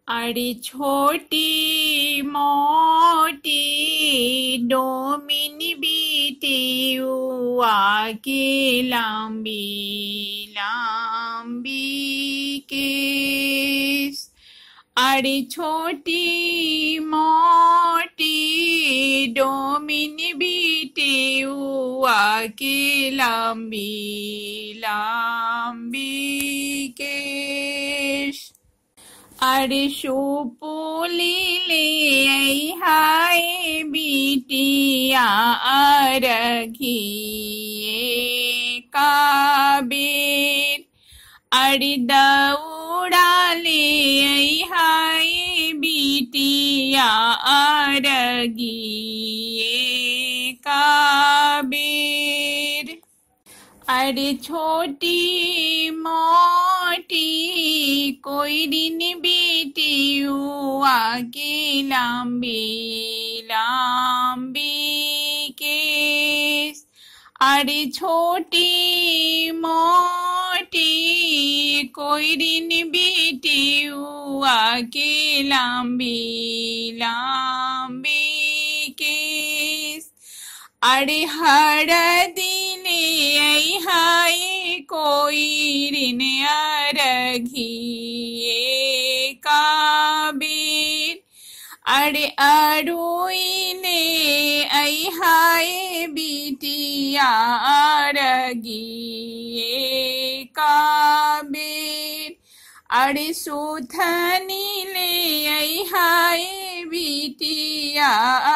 अरे छोटी मोटी डोमिन बीती आके लंबी लंबी केस। अरे छोटी मोटी डोमिन बीती आके लंबी लंबी केस। अरे सुपुली ले हाय बिटिया अरघिए काबेर। अरे दौड़ा ले हाय बिटिया अरघिए काबेर। अरे छोटी मोटी कोई दिन बेटी आके लंबी लंबी केस। अरे छोटी मोटी कोई दिन बेटी आके लंबी लंबी केस। अरे हर दिले हाय कोई ऋण अरघिए काबेर। अरे अरुइले हाय बिटिया अरघिए काबेर। अरे सुथनी ले हाय बिटिया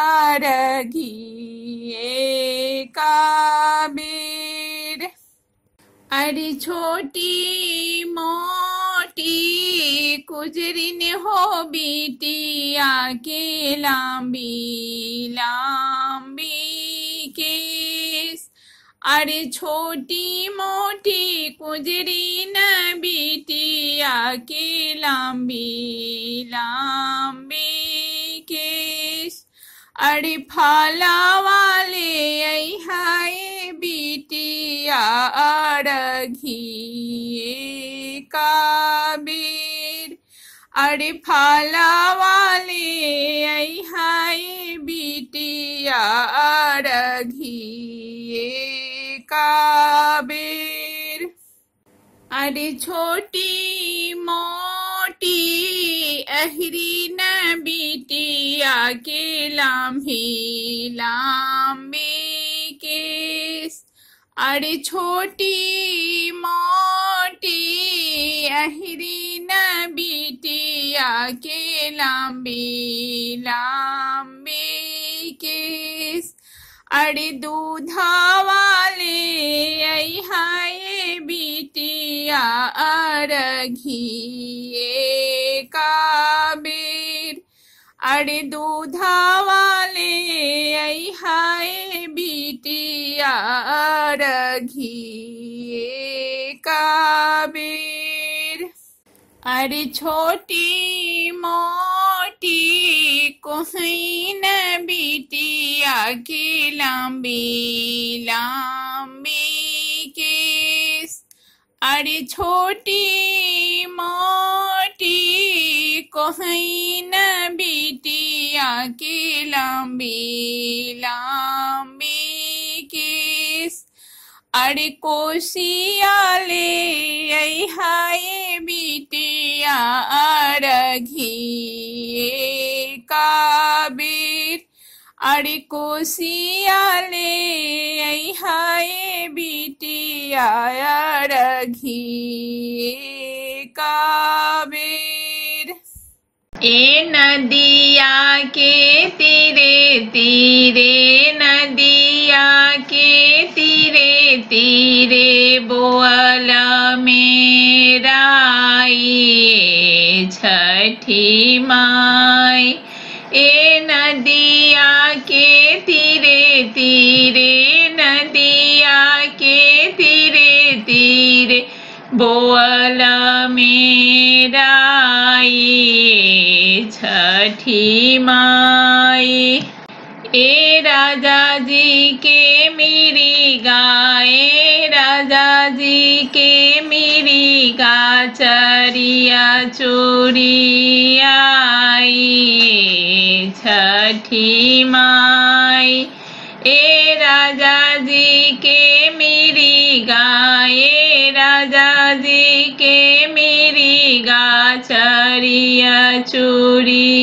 अरघिए काबेर। अरे छोटी मोटी कुजरिन हो बिटिया के लंबी लंबी केस। अरे छोटी मोटी कुजरिन बिटिया के लंबी लंबी केस। अरे फला वाले हाय बिटिया अरघिए काबेर। अरे फला वाले हाय बिटिया अरघिए काबेर। अरे छोटी मोटी अहरी न बिटिया के लंबी लंबी केस। अरे छोटी मोटी अहरी न बिटिया के लंबी लंबी केस। अरे दूधा वाले हाय बिटिया अरघिए काबेर। अरे दूधा वाले हाय बिटिया अरघिए काबेर। अरे छोटी मोटी कोई न बिटिया के लंबी लंबी केस। अरे छोटी मोटी कोई न बिटिया के लंबी लंबी केस। अरे कोसिया ले हाय बिटिया अरघिए काबेर। अरे कोसिया ले हाय बिटिया अरघिए काबेर। ए नदिया के तीरे तीरे नदिया के तीरे तीरे बोअल मेरा छठी माई। ए नदिया के तीरे तीरे नदिया के तीरे तीरे बोअल मेरा छठी माई। ए राजा जी के मेरी गाय राजा जी के मेरी गाचरिया चोरी आई छठी माई। ए राजा जी के मेरी गाय राजा जी के मेरी गाचरिया चोरी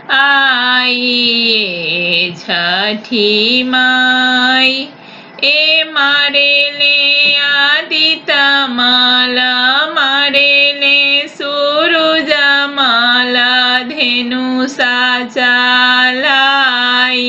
आई छठी माई। ए मारे ले आदित्य माला मारे ले सूरज माला धेनु साचा लाई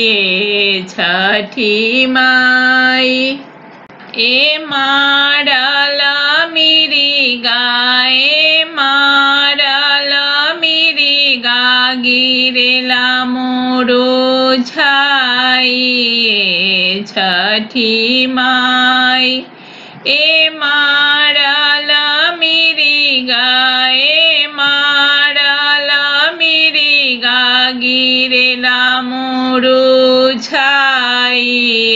छठी माई। ए मारल मेरी गाय मारल मेरी गा गिरेला मोरो छाई छठी माई। ए मारल मेरी गाय मारल मेरी गा गिरेला मोरो छाई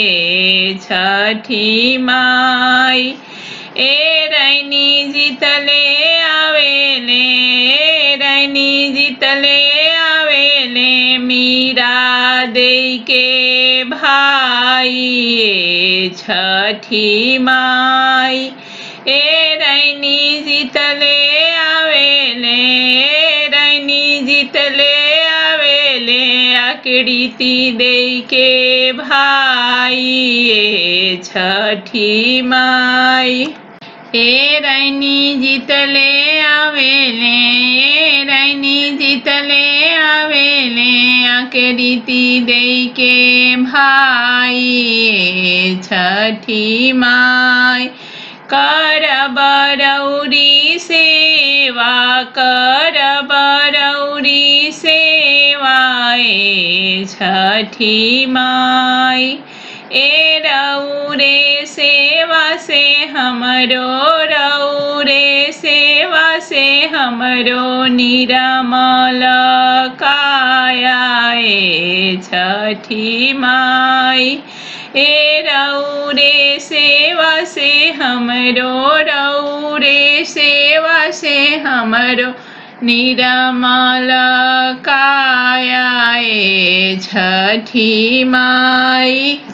छठी माई। ए रैनी जीतले आवेले रैनी जीतले आवेले मीरा दे के भाई छठी माई। ए रैनी जीतले आवेले रैनी जीतले आवेले आकृति दे के भाई छठी माई। ए रैनी जीतले आवेले रैनी जीतले आवेले आकृति दे के भाई छठी माई। कर बरौरी सेवा कर बरौरी सेवाए छठी माई। ए रौरे सेवा से हमरो रौरे सेवा से हमरो निरमल काया छठी माई। ए रौरे सेवा से हमरो रौरे सेवा से हमरो निरमल काया छठी माई।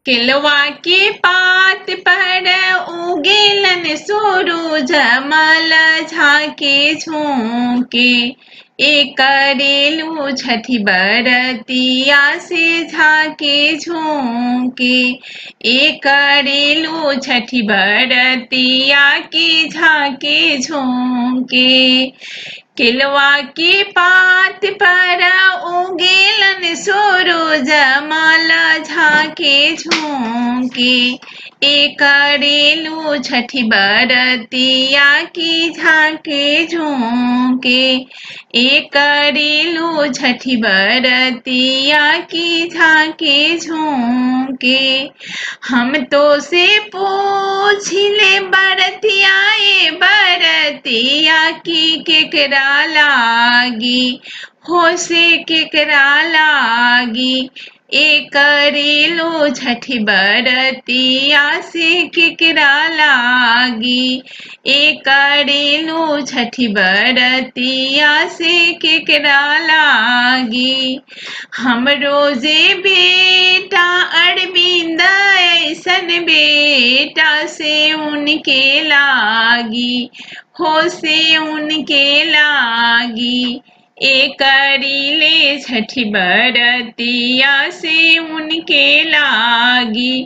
केलवा के पात पर उगेलन सूरज मल झाके झोंके करेलू छठी बरतिया से झाके झोंके करेलू छठी बरतिया के झाके झोंके केलवा के पात पर उगेलन सूरज मल झाके झोंके करेलू छठी बरतिया की झाके झोंके करेलू छठी बरतिया की झाके झोंके हम तो से पूछले बरतिया बरतिया की केकरा लागी हो से केकरा लागी करेलू छठी बरतिया से केकरा लागी करेलू छठी बरतिया से केकरा लागी हम रोजे बेटा अरविंद ऐसन बेटा से उनके लागी हो से उनके लागी करीले छठी बरतिया से उनके लागी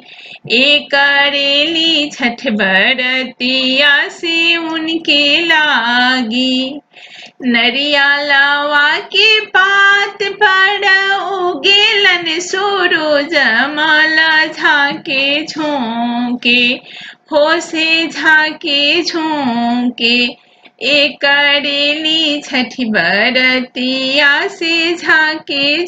करेली छठ बरतिया से उनके लागी नरियालवा के पात पर उगेलन सूरज मल झाके झोंके हो से झाके झोंके करेली छठी बरतिया से झाके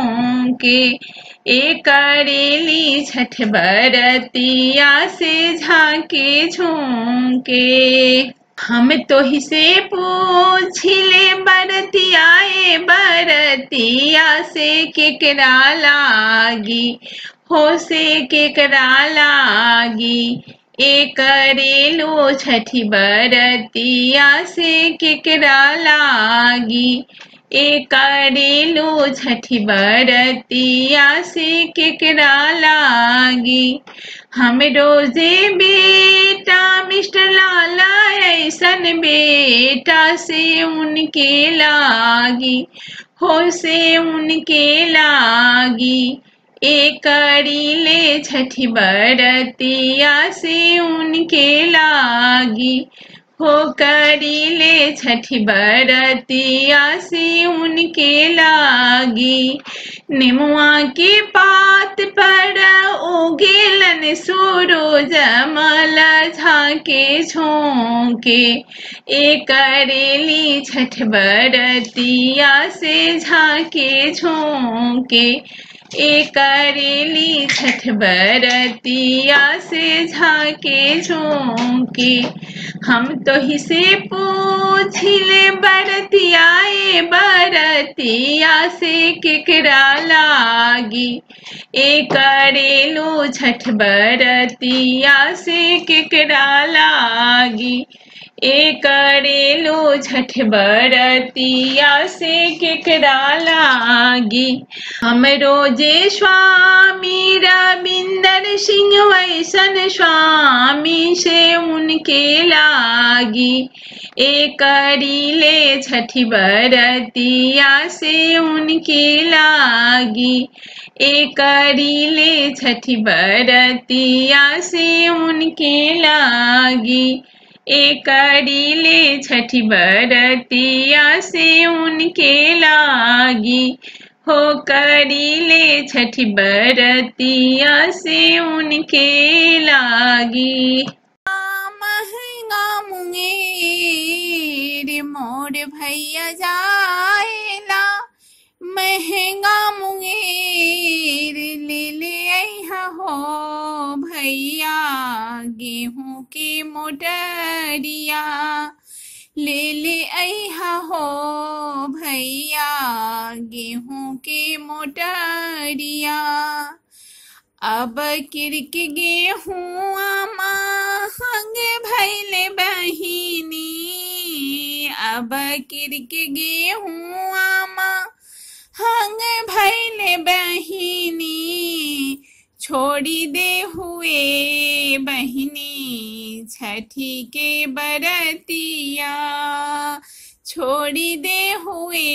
झोंके करेली छठ बरतिया से झाके झोंके हम तो ही से पूछले बरतिया बरतिया से केकरा लागी हो से केकरा लागी करेलू छठी बरतिया से केकरा लागी करेलू छठी बरतिया से केकरा लागी हम रोजे बेटा मिस्टर लाला ऐसन बेटा से उनके लागी हो से उनके लागी करीले छठी बरतिया से उनके लागी हो करीले छठी बरतिया से उनके लागी निमुआ के पात पर उगेलन सूरज मल झाके झोंके करेली छठ बरतिया से झाके झोंके करेली छठ बरतिया से झाके झोंके हम तो ही से पूछले बरतिया बरतिया से केकरा लागी करेलू छठ बरतिया से केकरा लागी करेलू छठ बरतिया से केकरा लागी हम रोजे स्वामी रविंदर सिंह वैसन स्वामी से उनके लागी करीले छठी बरतिया से उनके लागी करीले छठी बरतिया से उनके लागी करीले छठी बरतिया से उनके लागी हो करीले छठी बरतिया से उनके लागी महंगा मुंगेर मोर भैया जाएला महंगा मुंगेर ले ले अइहा हो भैया गेहूं के मोटरिया ले ले अइहा हो भैया गेहूं के मोटरिया अब किरक गेहूं महंग भैले बहिनी अब किरक गेहूं महंग भैले बहिनी छोड़ी दे हुए बहिनी छठी के बरतिया, छोड़ी दे हुए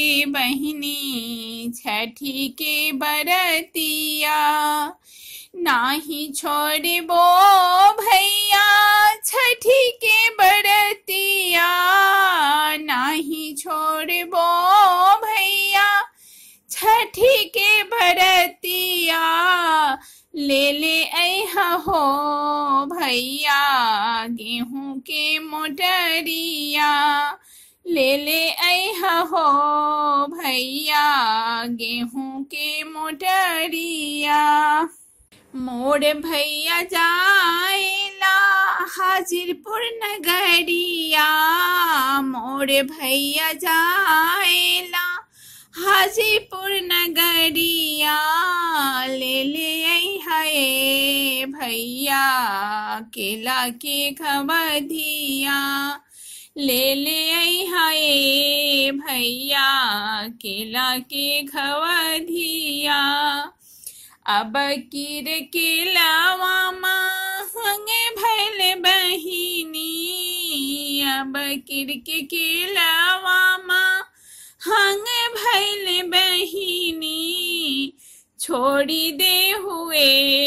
बहिनी छठी के बरतिया। नाही छोड़बो भैया छठी के बरतिया, नाही छोड़बो भैया छठी के बरतिया। ले ले ऐहा हो भैया गेहूं के मोटरिया, ले ले ऐहा हो भैया गेहूं के मोटरिया। मोर भैया जाएला हाजीपुर नगरिया, मोर भैया जाएला हाजीपुर नगरिया। ले ले ऐहा ए भैया केला के खबधिया, ले ले ऐहा ए भैया केला के खबधिया। अब किर केलावा महंगे भैल बहिनी, अब किर के केलावा महंगे भैल बहिनी। छोड़ी दे हुए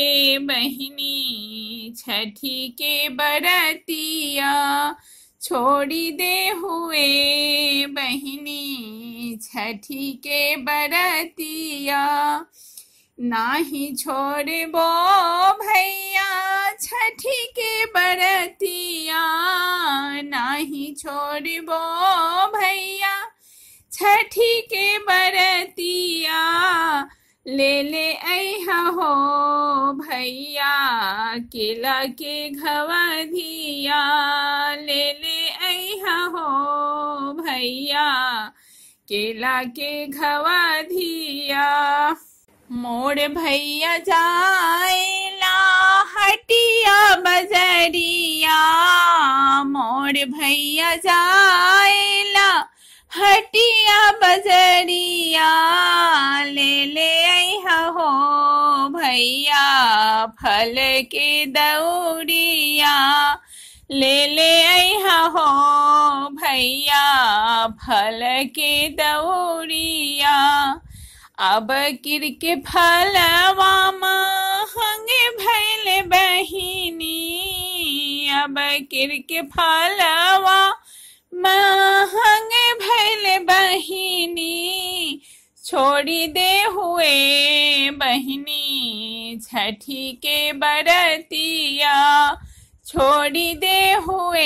बहिनी छठी के बरतिया, छोड़ी दे हुए बहिनी छठी के बरतिया। नाही छोड़बो भैया छठी के बरतिया, नाही छोड़बो भैया छठी के बरतिया। ले ले ऐहा हो भैया केला के घवधिया, ले ले ऐहा हो भैया केला के घवधिया। मोर भैया जाएला हटिया बजरिया, मोर भैया जाएला हटिया बजरिया। ले ले ऐहा हो भैया फल के दौड़िया, ले ले ऐहा हो भैया फल के दौड़िया। अब किर के फलवा महंगे भैल बहिनी, अब किर के फलवा महंगे भैल बहिनी। छोड़ी दे हुए बहिनी छठी के बरतिया, छोड़ी दे हुए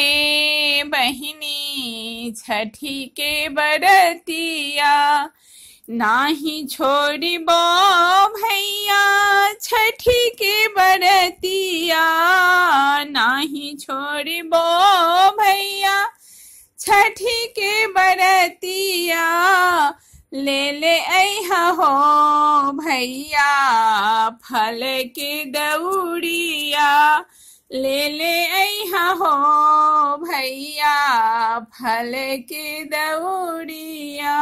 बहिनी छठी के बरतिया। नाही छोड़बो भैया छठी के बरतिया, नाही छोड़बो भैया छठी के बरतिया। ले ले ऐहा हो भैया फल के दौड़िया, ले ले ऐहा हो भैया फल के दौड़िया।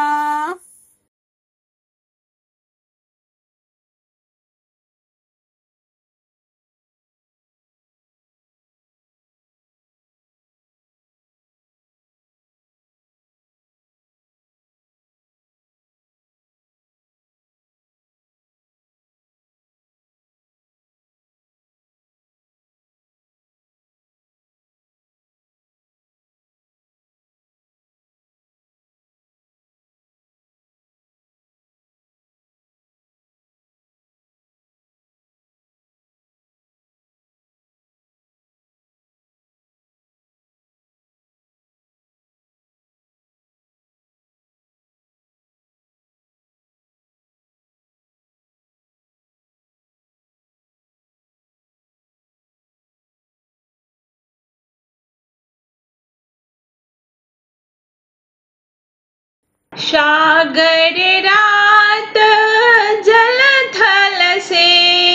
सागर रात जल थल से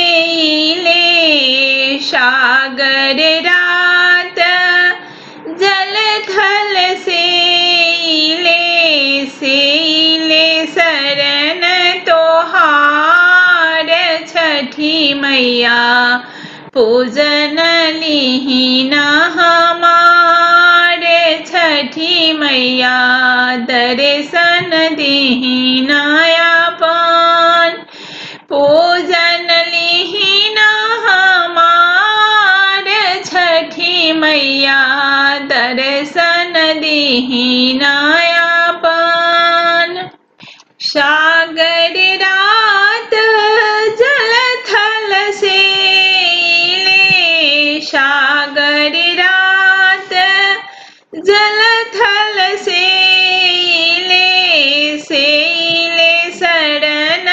ले, सागर रात जल थल से ले शरण तोहार छठी मैया पूजन लीना हमारे छठी मैया दर्शन दीना अपन पूजन लीना हमारे छठी मैया दर्शन दीना अपन सागर रात जल थल से सागर रात जल थल से शरण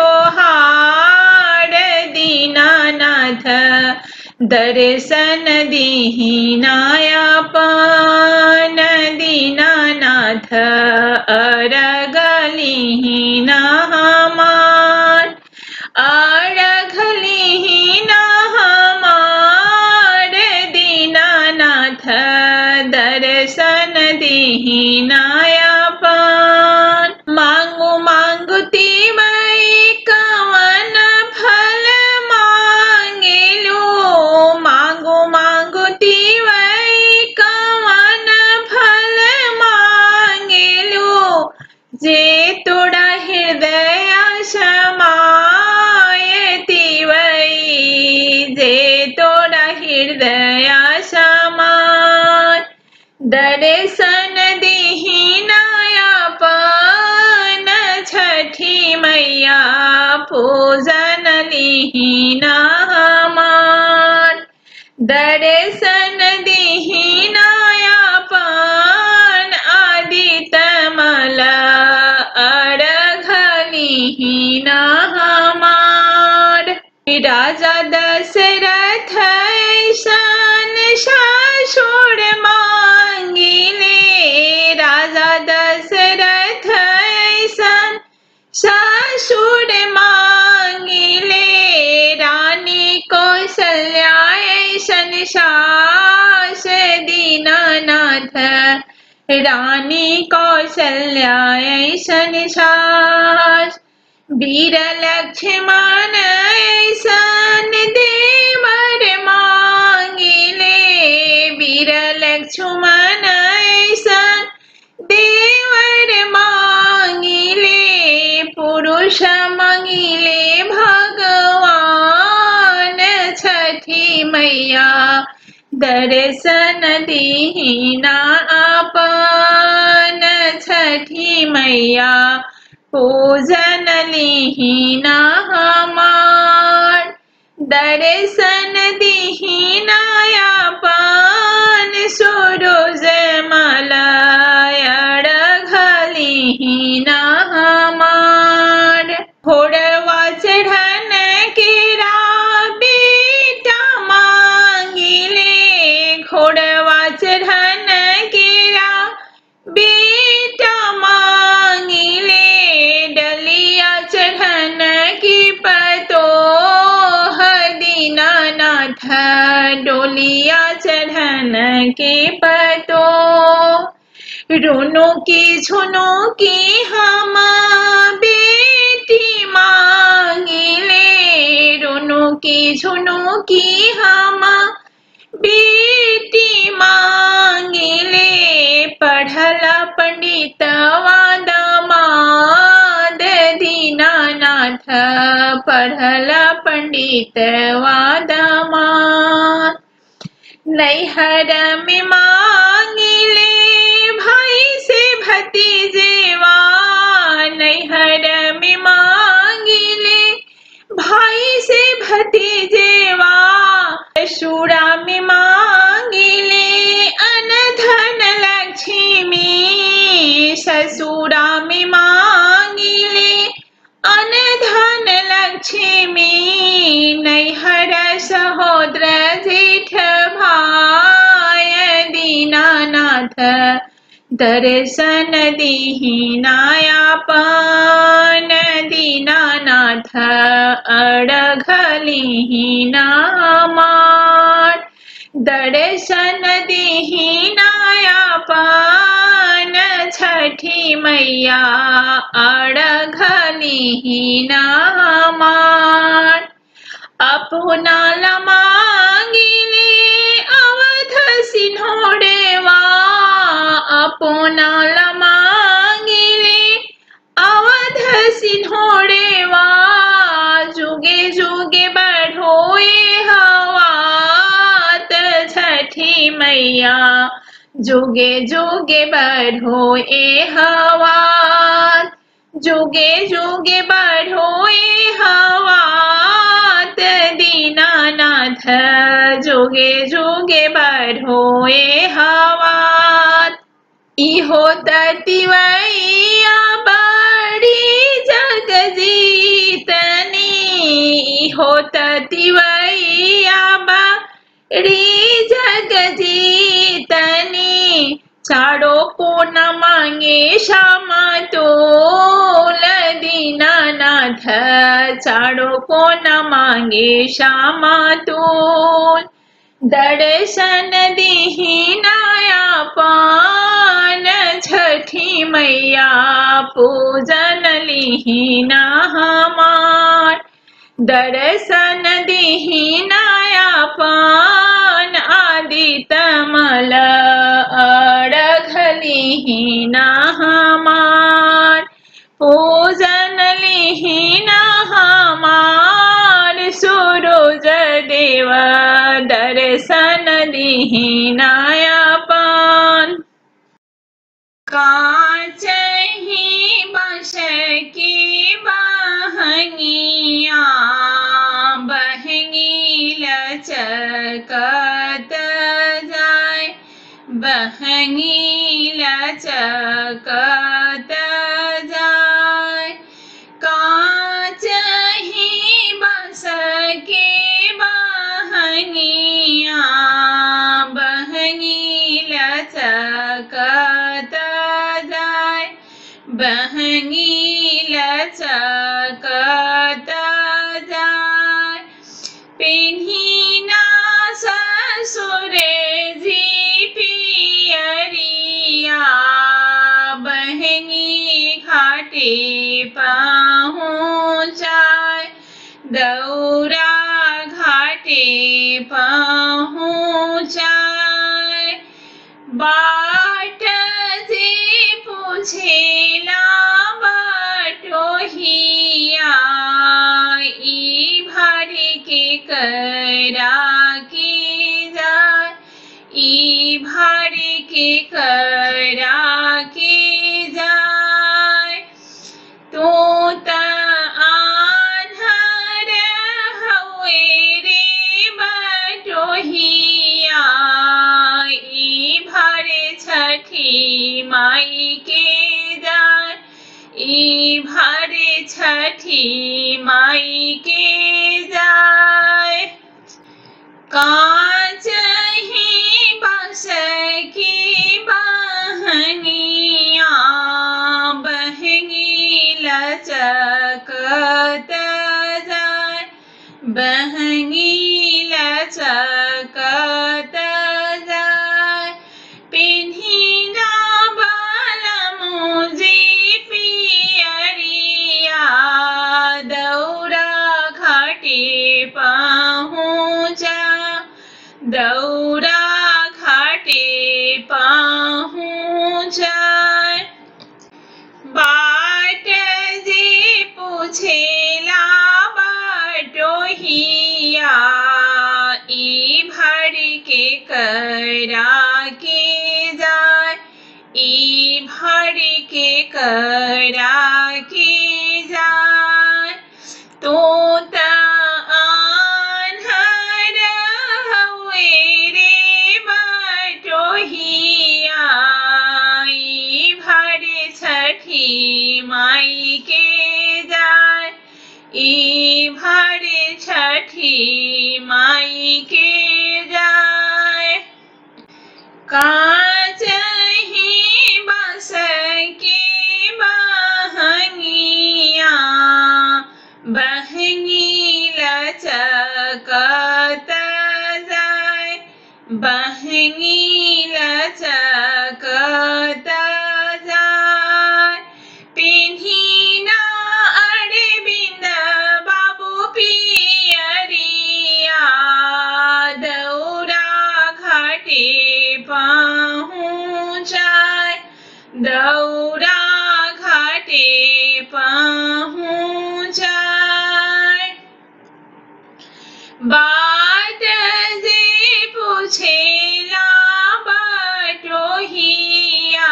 तोहार दीनानाथ दर्शन दीना अपन दीनानाथ अर्घ लीना हमार अर्घ लीना हमार दीनानाथ दर्शन दीना अपन मांगू मांगती मैं कवन फल मांगेलू मांगू मांगती मैं कवन फल मांगेलू जे तोड़ा हृदय समायती वै जे तोड़ा हृदय समाय दर्शन दीना अपन छठी मैया पूजन लीना हमार दर्शन दीना अपन आदित्य मला अर्घ लीना हमार राजा दशरथ ऐसन ससुर मांगिले राजा दशरथ ऐसन ससुर मांगिले रानी कौशल्या ऐसन सास दीनानाथ रानी कौशल्या ऐसन सास वीर लक्ष्मण ऐसन देवर मांगिले वीर लक्ष्मण ऐसन देवर मांगिले पुरुष मांगिले भगवान छठी मैया दर्शन दीना अपन छठी मैया पूजन लीना हमार दर्शन दीना अपन सूरज अर्घ लीना हमार घोड़वा चढ़न केरा बेटा मांगिले घोड़वा चढ़न केरा बेटा मांगिले डलिया चढ़न की पतो दीनानाथ डोलिया चढ़न के पतो रोनो की झुनो की हम बेटी मांगिले रोनो की झुनो की हम बेटी मांगिले पढ़ला पंडित वादमाद दीनानाथ पढ़ला पंडित वादमाद नैहर में मांगिले भाई से भतीजेवा नैहर में मांगिले भाई से भतीजेवा ससुरा में मांगिले अनधन लक्ष्मी ससुरा में मांगिले अनधन लक्ष्मी नैहर सहोदर जेठ भाई दीनानाथ दर्शन दीना अपन दीनानाथ अर्घ लीना हमार दर्शन दीना अपन छठी मैया अर्घ लीना हमार आपणाला मागिले अवध सिन्होडेवा, आपणाला मागिले अवध सिन्होडेवा, जुगे जुगे बढ़ोए हवात छठी मैया, जुगे जुगे बढ़ोए हवात, जुगे जुगे बढ़ोए हवात दीनानाथ, जुगे जुगे बढ़ोए हवात। इहो ततिवैया बड़ी जग जीतनी, इहो ततिवैया बड़ी जग जीतनी, चाड़ो को न मांगे श्यामा तोल दीनानाथ, चाड़ो को न मांगे श्यामा तोल, दर्शन दीहिनाया पान छठी मैया, पूजन लिहिना हमार, दर्शन दीहिनाया पान आदितमल, अर्घ लिहिना हमार, पूजन लिहिना हमार, सूरज देव दर्शन दीहिनाया पान। काचही बांस की बहंगिया, बहंगी लचकत जाए, बहंगी लचकत जाए, काचही बांस की बहंगिया, बहंगी लचकत जाए, बहंगी लचकत जाए, पिन्हिना ससुरे जी पियरिया, बहंगी घाटे पहुँचाए, दौरा घाटे पहुँचाए, बाट जे पूछेला बटोहिया, ई भर के करा के जाए, ई भर के करा के जाए, तू त आन्हर हवे रे बटोहिया, ई भर छठी माई के जाए, ई भर छठी माई के जाए, काचही बांस की बहंगिया, बहंगी लचकत जाए, बहंगी लचकत जाए, पिन्हिना बालमुजी पियरिया, दौरा घाटे पहुँचा, दौरा घाटे पहुँचाए, बाट जे पूछेला बटोहिया, ई भर के करा के जाए, ई भर के करा के जाए, तू त आन्हर हवे रे बटोहिया, ई भर छठी माई के जाए, ई भर छठी माई के जाए, काचही बांस की बहंगिया, बहंगी लचकत जाए, बहंगी लचकत जाए, पिन्हिना अरविंद बाबू पियरी दौरा घाटे पहुँचाए। बाट जे पूछेला बटोहिया,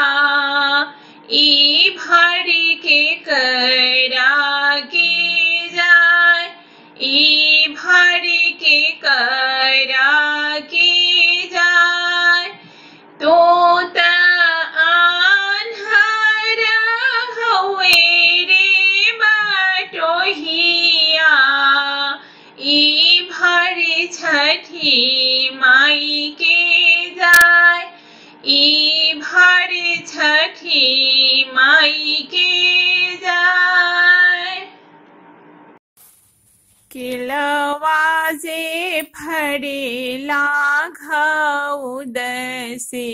ई भर के करा के जाए, ई भर के करा के जाए। तो आन्हर हवे रे बटोहिया, ई भर छठी माई के जाए, ई भर छठी माई के जाए। किलवा जे फरेला घउद से,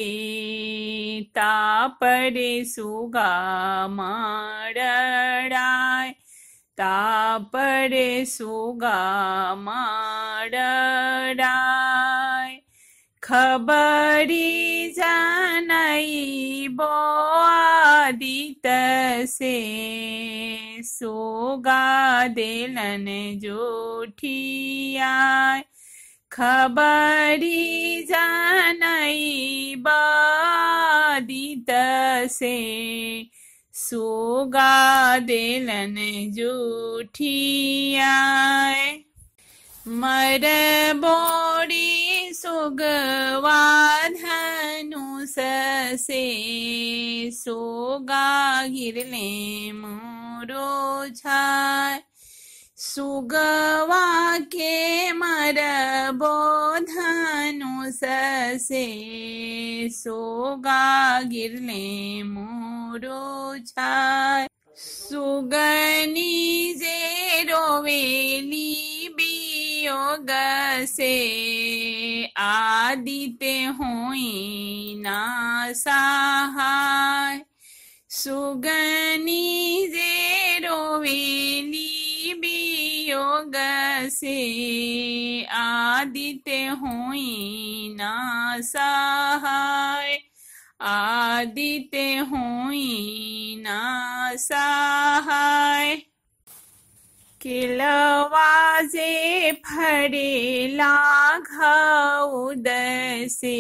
तापर सुगा मारड़ाय, तापर सुगा मारड़ाय। खबरी जनई बोआदित से, सुगा देलन जोठियाय। खबरी जनई बोआदित से, सुगा देलन जोठियाय। मर बोड़ी सुगवा धनुष से, सुगा गिरले मोरो छाय। सुगवा के मरबो धनुष से, सुगा गिरले मोरो छाय। सुगनी जे रोवेली वियोग से, आदित्य होई ना सहाय। सुगनी जे रोवेली वियोग से, आदित्य होई ना सहाय, आदित्य होई ना सहाय। किलवा जे फरेला घउद से,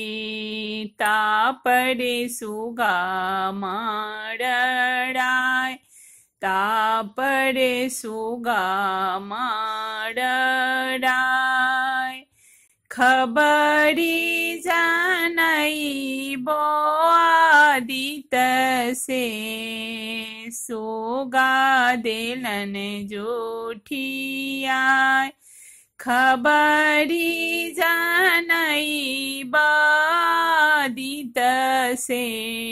तापर सुगा मारड़ाय, तापर सुगा मारड़ाय। खबरी जनई बोआदित से, सुगा देलन जोठियाय। खबरी जनई बोआदित से,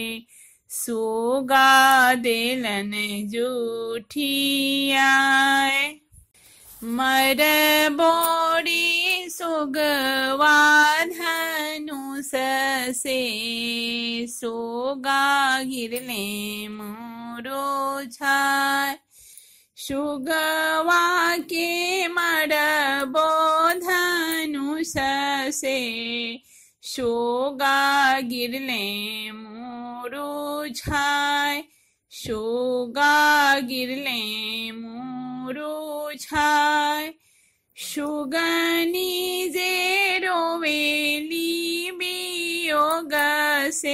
सुगा देलन जोठियाय। मर बोड़ी सुगवा धनुष से, सुगा गिरले मोरो छाय। सुगवा के मरबो धनुष से, सुगा गिरले मोरो छाय। सुगा गिरले मोरो छाय। सुगनी जे रोवेली वियोग से,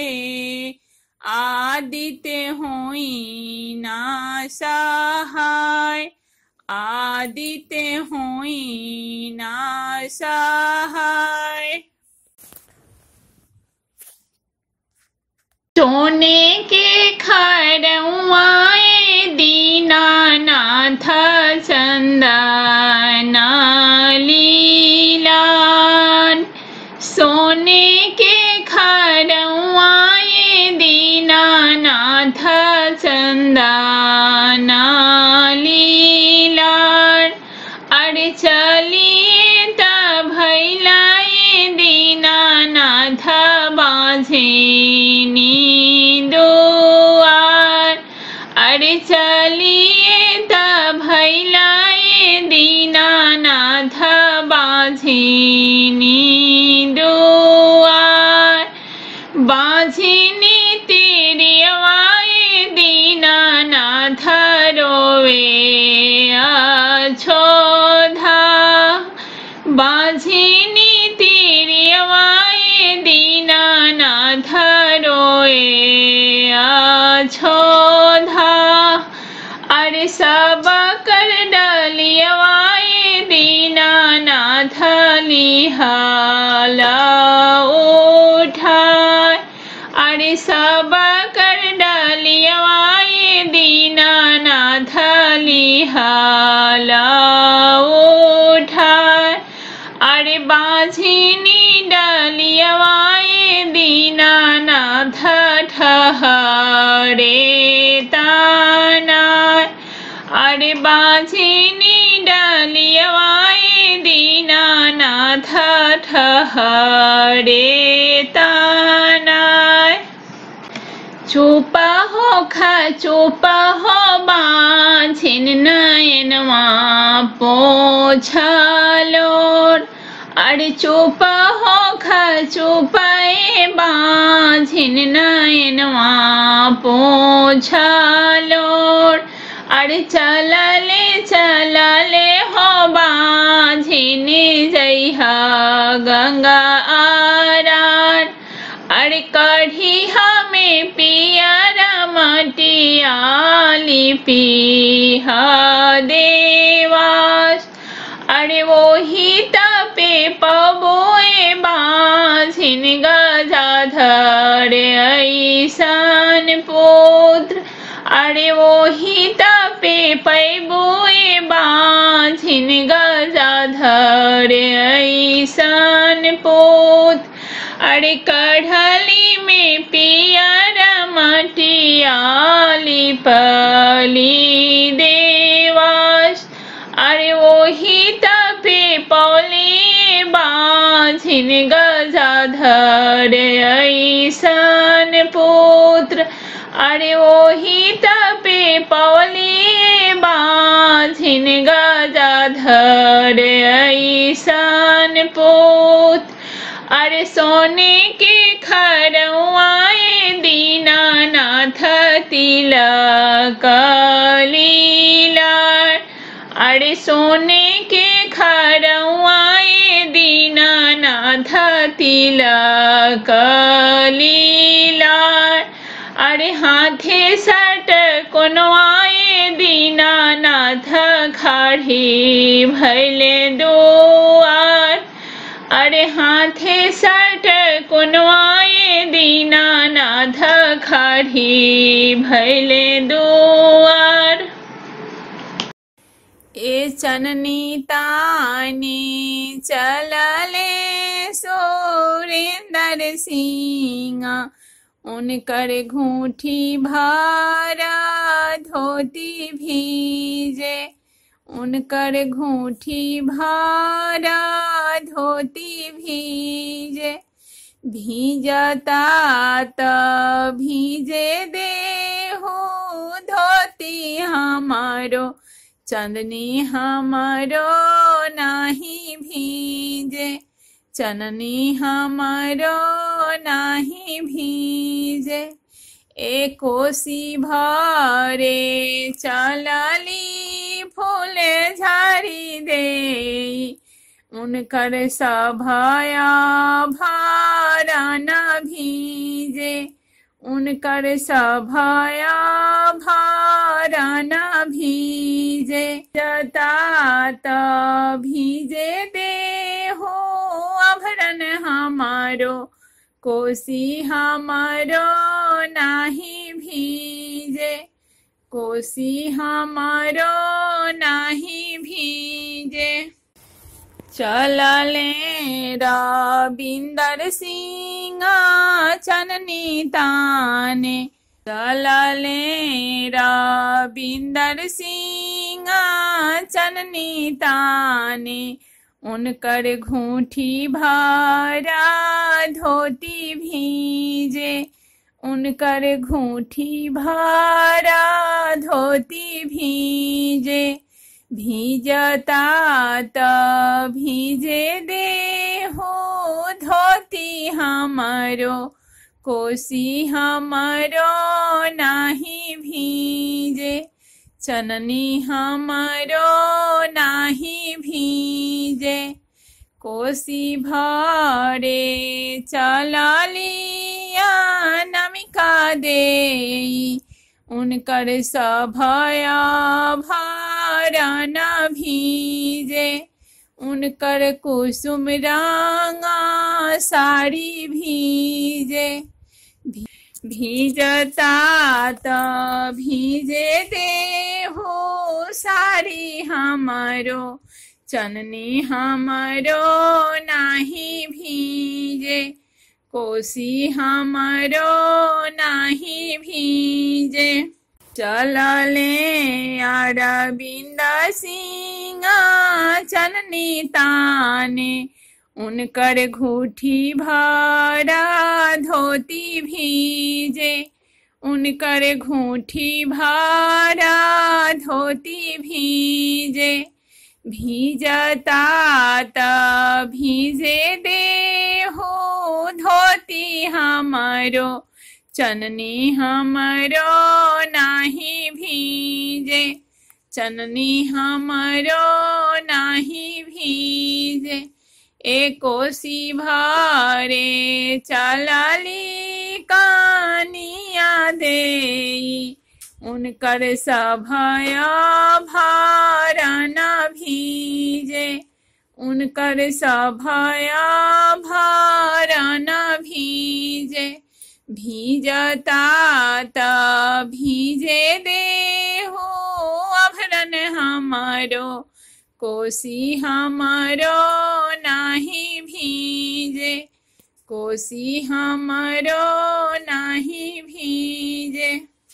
आदित्य होई ना सहाय, आदित्य होई ना सहाय। सोने के खड़ुआए दीनानाथ चंदना लीलान। सोने के खड़ुआए दीनानाथ चंदना लीलान। अरे चलिए त भैलाए दीनानाथ बाझेनी दुआर। अरे चलिए त भैलाए दीनानाथ बाझेनी दुआर। बाझेनी ते तीरियवाए दीनानाथ रोवे अछोधा बाझिनी तीरियवाए दीनानाथ रोए अछोधा अरे सब कर डलियवाए दीनानाथ लिहाला उठाए अरे सब कर डलियवाए दीनानाथ लिहाला उठाए अरे बाझिनी डलियवाए दीनानाथ ठहरे तानाय अरे बाझिनी डलियवाए दीनानाथ ठहरे तानाय चुप हो बाझिन नयनवा पोछलोर अरे चुप बाझिन नयनवा पोछलोर अरे चलले हो बाझिन जइहा गंगा आरार अरे कढ़ी हमें पियर मटिया लिपिहा देवास अरे वो ही तपे पबोए बाझिन गजाधर ऐसन पुत्र अरे वो ही तपे पैबोए बाझिन गजाधर ऐसन पुत्र अरे कढ़ली में पियर मटिया लिपली देवास अरे वो ही तपे पौले बाझिन गजाधर ऐसन पुत्र अरे वो ही तपे पौले बाझिन गजाधर ऐसन पुत्र अरे सोने के खरवाए दीनानाथ तिलक लीलार अरे सोने के खरवाए दीनानाथ तिलक लीलार अरे हाथे सट कोनवाए दीनानाथ खाड़ी भैले दुआर अरे हाथे सट कोनवाए दीनानाथ खाड़ी भैले दुआर ए चननी ताने चलले सुरेंद्र सिंह उनकर घूठी भारा धोती भीजे उनकर घूठी भारा धोती भीजे भीजता त भीजे देहु धोती हमारो चंदनी हमारो नाही भीजे चननी हमारो नाही भीजे ए कोसी भरे चलली फूले झाड़ी दे उनकर सभाया भारा न भीजे उनकर सभाया भारा न भीजे जता त भीजे दे हो अभरन हमारो कोसी हमारो नाही भीजे कोसी हमारो नाही भीजे चलले रविंदर सिंह चननी ताने चलले रविंदर सिंह चननी ताने उनकर घूठी भारा धोती भीजे उनकर घूठी भारा धोती भीजे भीजता त भीजे दे हो धोती हमारो कोसी हमरो नाही भीजे, चननी हमरो नाही भीजे। कोसी भरे चललिया नमिका देई, उनकर सभया भारा न भीजे। उनकर कुसुम रंगा साड़ी भीजे, भीजता त भीजे देहु साड़ी हमरो, चननी हमरो नाही भीजे। कोसी हमरो नाही भीजे। चलले अरविंद सिंह चननी ताने, उनकर घूठी भरा धोती भीजे। उनकर घूठी भरा धोती भीजे। भीजता त भीजे देहु धोती हमरो, चननी हमरो नाही भीजे। चननी हमरो नाही भीजे। ए कोसी भरे चलली कानिया देई, उनकर सभया भारा न भीजे। उनकर सभया भारा न भीजे। भीजता त भीजे देहु अभरन हमरो, कोसी हमरो नाही भीजे। कोसी हमरो नाही भीजे।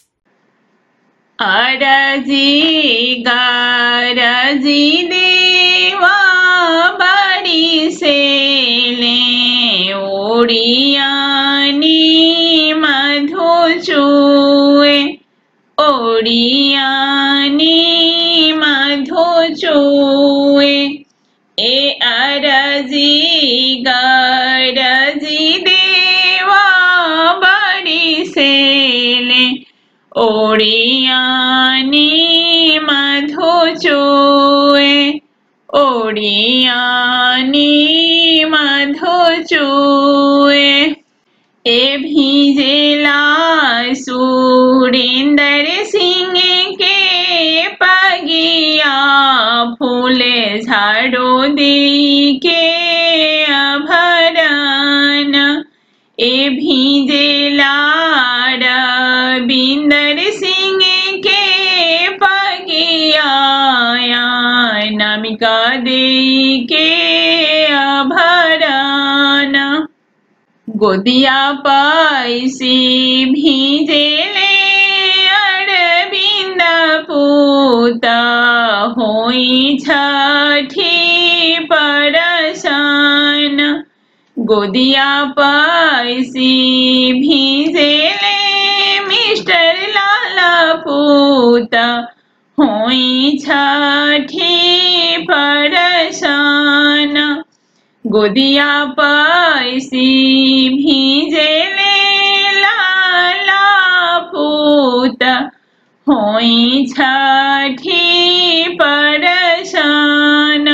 अरजी गरजी देवा बड़ी से ले, ओड़ियानी मधु चूए। ओड़ियानी मधु चूए। ए अरजी गरजी देवा बड़ी से ले, ओड़ियानी मधु चूए। ओड़ियानी मधु चूए। ए भीजेला सुरेंद्र सिंह के पगिया, फूले झाड़ो दी के अभरन। ए भीजेला रविंदर सिंह के पगिया, नमिका देई के अभरन। गोदिया पैसी भीजेले अरविंद पूत, होई छठी परसन। गोदिया पैसी भीजेले मिस्टर लाला पूत, होई छठी परसन। गोदिया पैसी भीजेले लाला पूत, होई छठी परसन।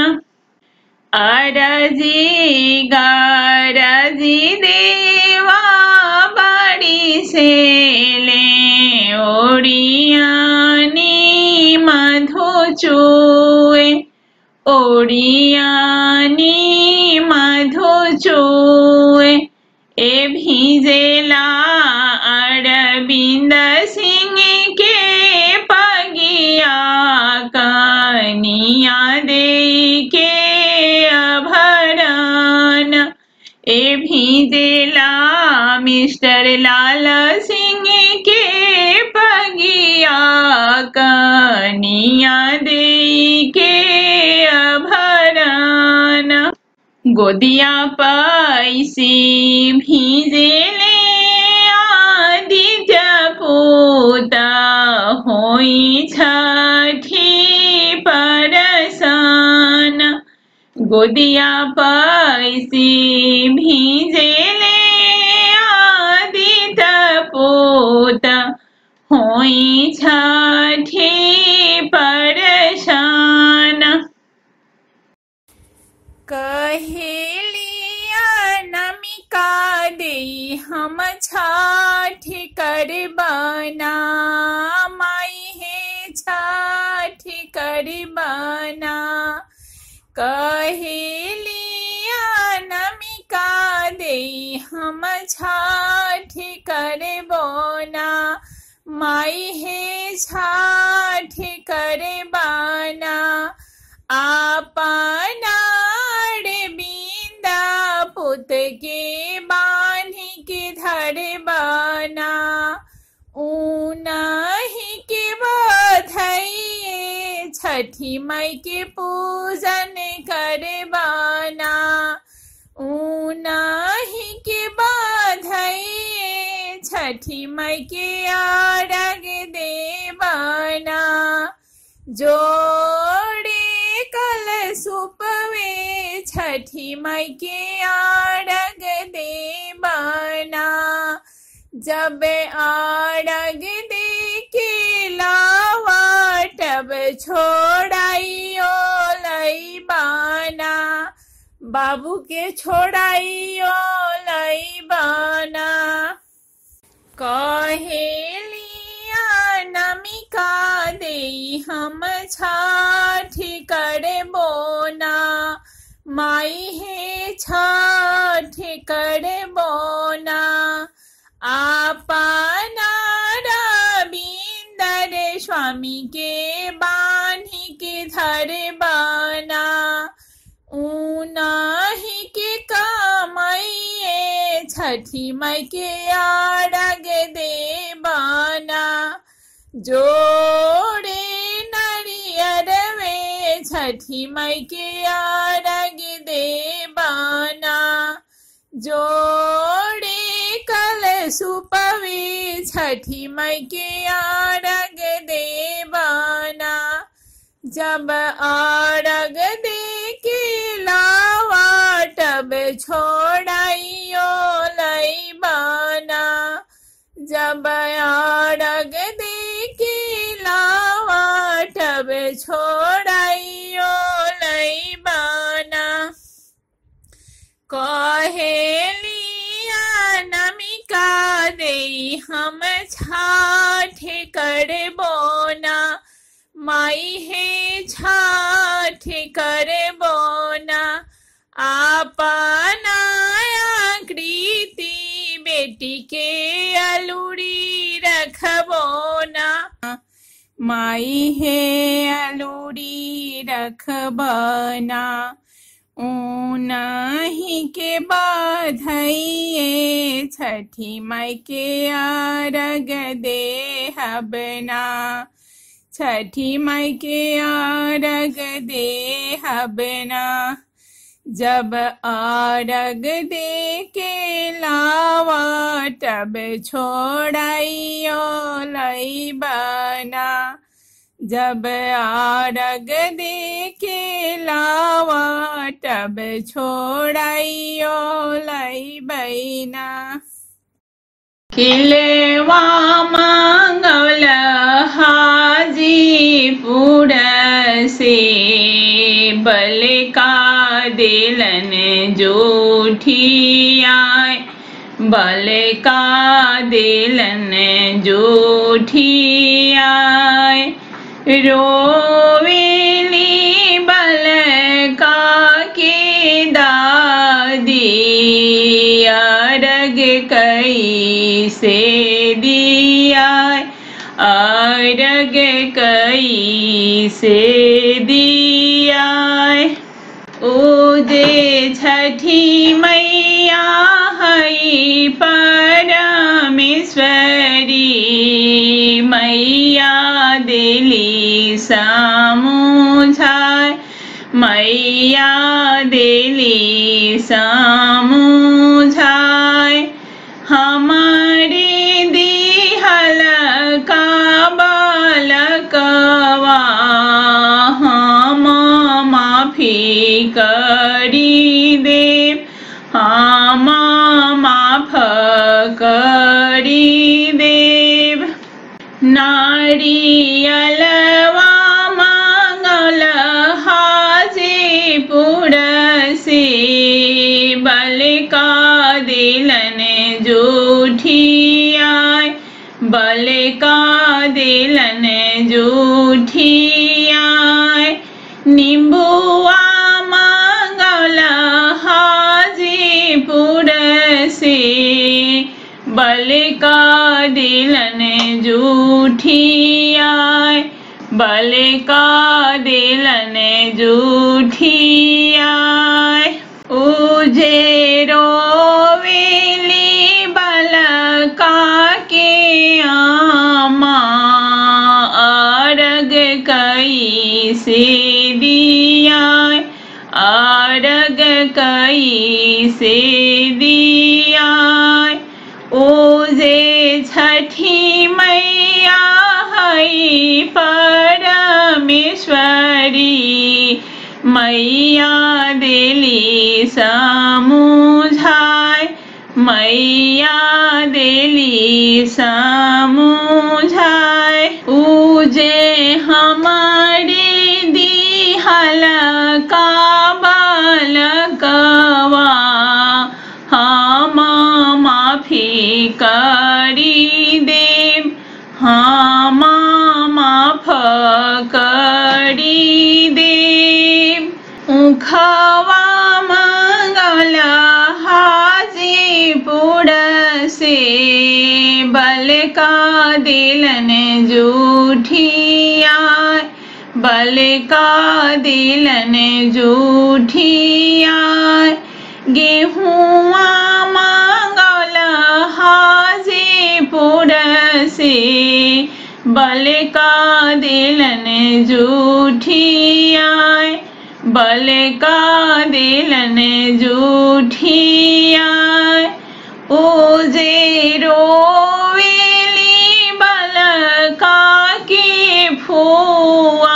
अरजी गरजी देवा बड़ी से ले, ओड़ियानी मधु चूए। ओड़ियानी मधु चूए। ए भीजेला अरविंद सिंह के पगिया, कनिया देई के अभरन। ए भीजेला मिस्टर लाला सिंह के पगिया, कनिया देई के अभरन। गोदिया पैसी भीजेले आदित्य पूत, होई छठी परसन। गोदिया पैसी भीजेले आदित्य होई छठी परेशान। कहेलिया नमिका देई हम छठ करबना, माई हे छठ करबना। कहेलिया नमिका देई हम छठ करबना, माई हे छठ करबना। अपना बिंदा पुत के बांधी के धरबना, ऊनहि के बधाइए छठी माई के पूजन करबना, ऊनहि के बधाइए छठी माई के अर्घ देबना। जोड़े कलशुपवे छठी माई के अर्घ देबना। जब अर्घ दे के लावा तब छोड़ाइयो लईबना, बाबू के छोड़ाइयो लईबना। कहेलिया नमिका देई हम छठ करबोना, माई हे छठ करबोना। अपना रविंदर स्वामी के बांधी के धरबना, ऊनहि के कमाइए छठी माई के अर्घ देबना। जोड़े नरियर वे छठी माई के अर्घ देबना। जोड़े कलशुपवे छठी माई के अर्घ देबना। जब अर्घ दे के लावा तब छोड़ाइयो लईबना, जब अर्घ दे के लावा तब छोड़ाइयो लईबना। कहेलिया नमिका देई हम छठ करबोना, माई हे छठ करबोना। अपना कृति बेटी के अलूरी रखबोना, माई हे अलूरी रखबना। ऊनहि के बधाइए छठी माई के अर्घ देहबना, छठी माई के अर्घ देहबना। जब अर्घ दे के लावा तब छोड़ाइयो लईबना, जब अर्घ दे के लावा तब छोड़ाइयो लईबना। खिलवा मंगल हाजीपुर से, बल का दिलन जोठियाए, बल का दिलन जोठियाए। रोवेली बल का के दादी, अर्घ कैसे दिया, अर्घ कैसे दिया। उदे छठी मैया हई परमेश्वरी, मैया दिली सामुझाए, मैया दिली सामुझाए। हमारे दिहल का बालकवा हम माफी करी दे, हम माफ करी देव। नारियलवा मांगल हाजीपुर से बल का दिलन जूठियाय बल का दिलन जूठियाय नींबुआ मांगल हाजीपुर से बल का दिलन जूठियाय बल का दिलन जूठियाय उजेरो वेली बल का के आमा अर्घ कई से दियाय अर्घ कई से दियाय ओजे छठी मैया हई परमेश्वरी मैया दिली समुझाय मैया दिली समुझाय उजे हमारी दिहल का बालकवा हम माफी करी देव हम माफ करी देव उखवा मंगल हाजीपुर से बल का दिलन जूठियाय बल का दिलन जूठियाय गेहुआ मंगल हाजीपुर से बल का दिलन जूठियाय बल का दिलन जूठियाय ओजे रोवेली बल का के फुआ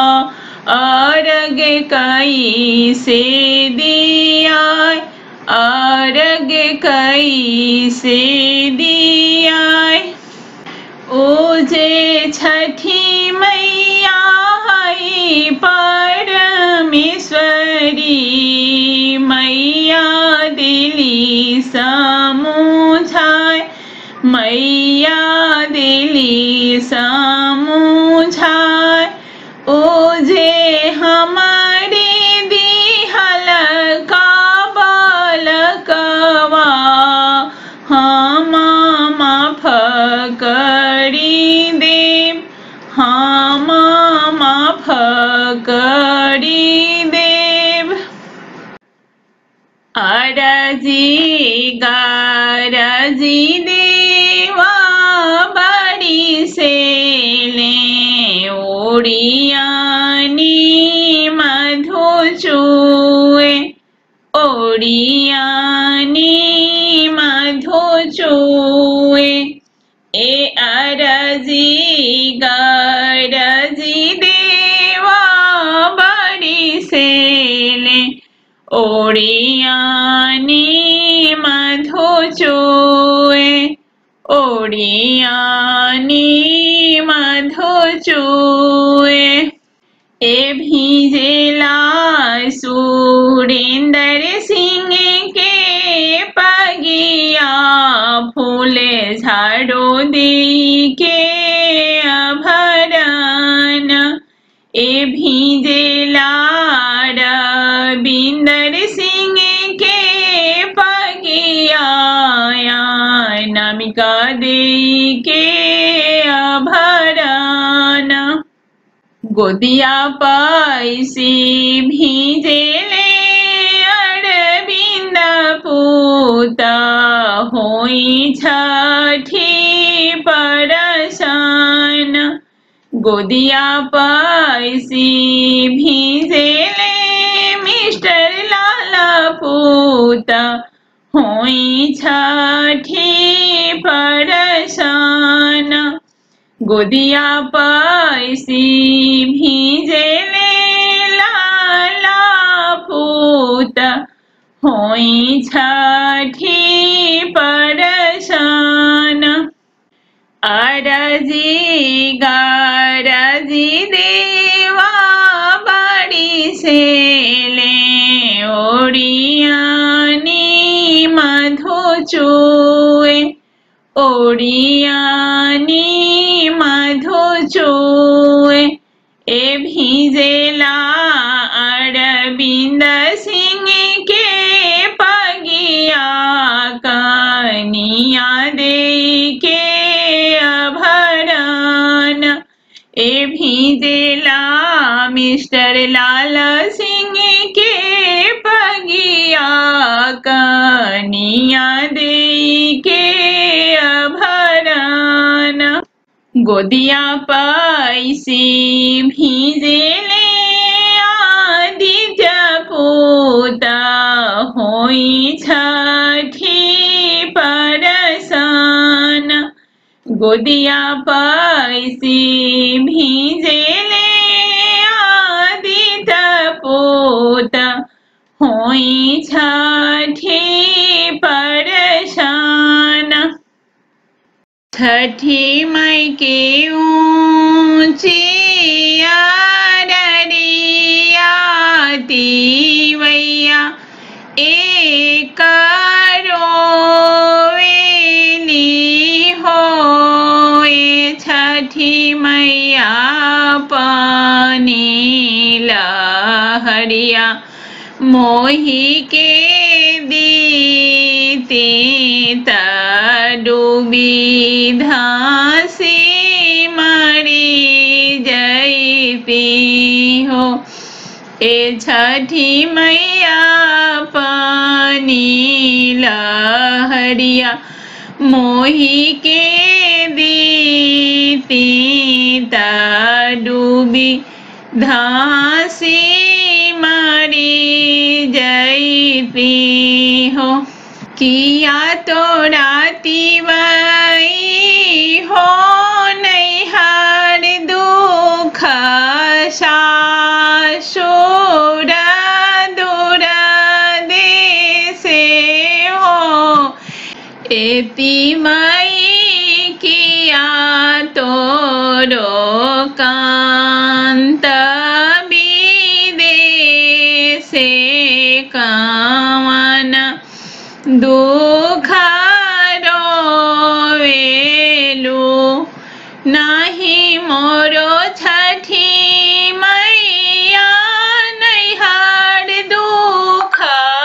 अर्घ कई से दियाय अर्घ कई से दियाय ओजे छठी मैया हई परमेश्वरी मैया दिली समुझाय मैया दिली समुझाय ओजे हमारे दिहल का बालकवा हम माफ करी देव हम माफ करी देव अरजी गरजी देवा बड़ी से ले ओरियानी मधु चूए ओरियानी मधु चूए ए अरजी गरजी देवा बड़ी से ले ओरियानी मधु चूए ओरियानी मधु चूए ए भीजेला सुरेंद्र सिंह के पगिया फूले झाड़ो दे के अभरन ए भीजेला रविंदर सिंह के पगिया नमिका दे के अभरन गोदिया पैसी भीजेले अरविंद पूता होई छठी परसान गोदिया पैसी भीजेले मिस्टर लाला पूता होई छठी परसान गोदिया पैसी भीजेले लाला पूत होई छठी परसान अरजी गरजी देवा बड़ी से ले ओडियानी मधु चूए ओडियानी मधु चूए ए भीजेला अरविंद सिंह के पगिया कनिया दे के अभरन ए भीजेला मिस्टर लाल सिंह के पगिया कनिया दे के अभरन गोदिया पैसी भीजेले आदित्य पूत होई छठी परसन गोदिया पैसी भीजेले आदित्य पूत होई छठी परसन छठी मई के ऊंची अररिया तिवैया एक रोवेली हो छठी मैया पानी लहरिया मोही के दीते डूबी धासी मरी जयती हो ए छठी मैया पानी लहरिया मोही के दीती डूबी धासी मरी जयती हो किया तो राती वही हो नैहर दुख सासुर दूर देसे हो एति मई किया तोरो कांत विदेशे कामन दुख रोवेलु नाही मोरो छठी मैया नैहर दुख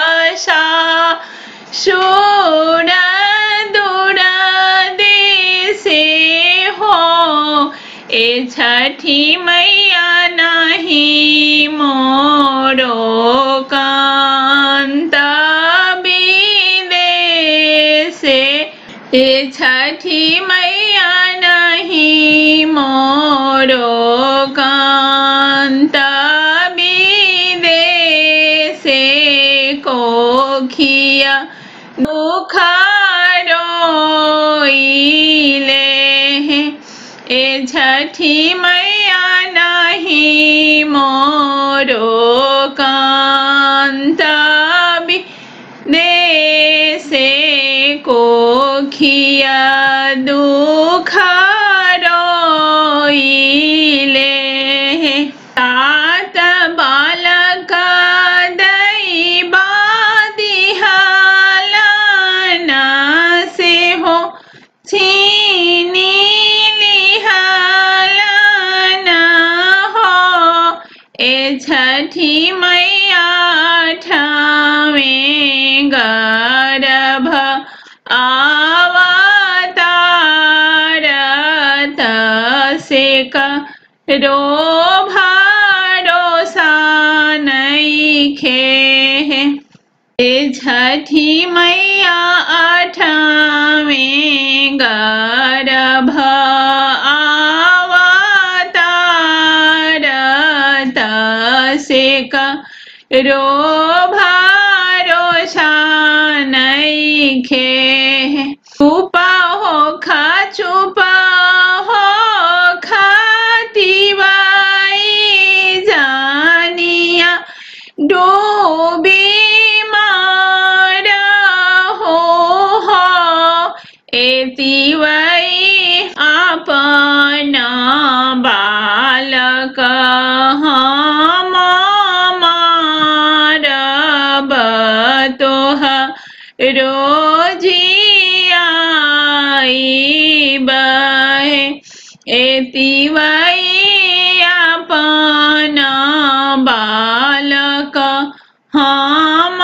सासुर दूर देसे हो ए छठी मैया नाही मोरो कांत ए छठी मैया नहीं मोरो कांत विदेशे कोखिया दुख रोइले ए छठी मैया नहीं मोरो कांत विदेशे कोखिया दुख रोइले तात बालक दैबा दिहालना से हो छीनी लिहालना हो ए छठी मैया ठावे गर्भ आवतारत से करो भरोसा नइखे ए छठी मैया आठवें गर्भ आवतारत से करो भरोसा नइखे चुपा हो खा चुपा हो खातिवाई जानिया डूबी मारा हो एतिवाई बहे एति वै आपन बालक हम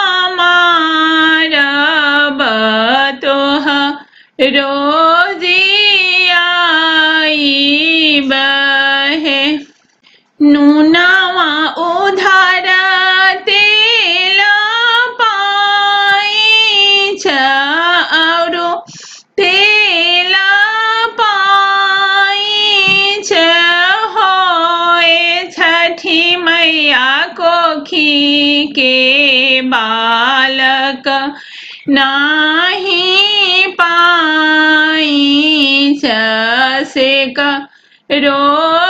मारब तोह रोजियाई बहे नूनवा उधार तेल पाई छ औरो तेल पाई छ होए छठी मैया कोखी के बालक नाही पाई छ से करो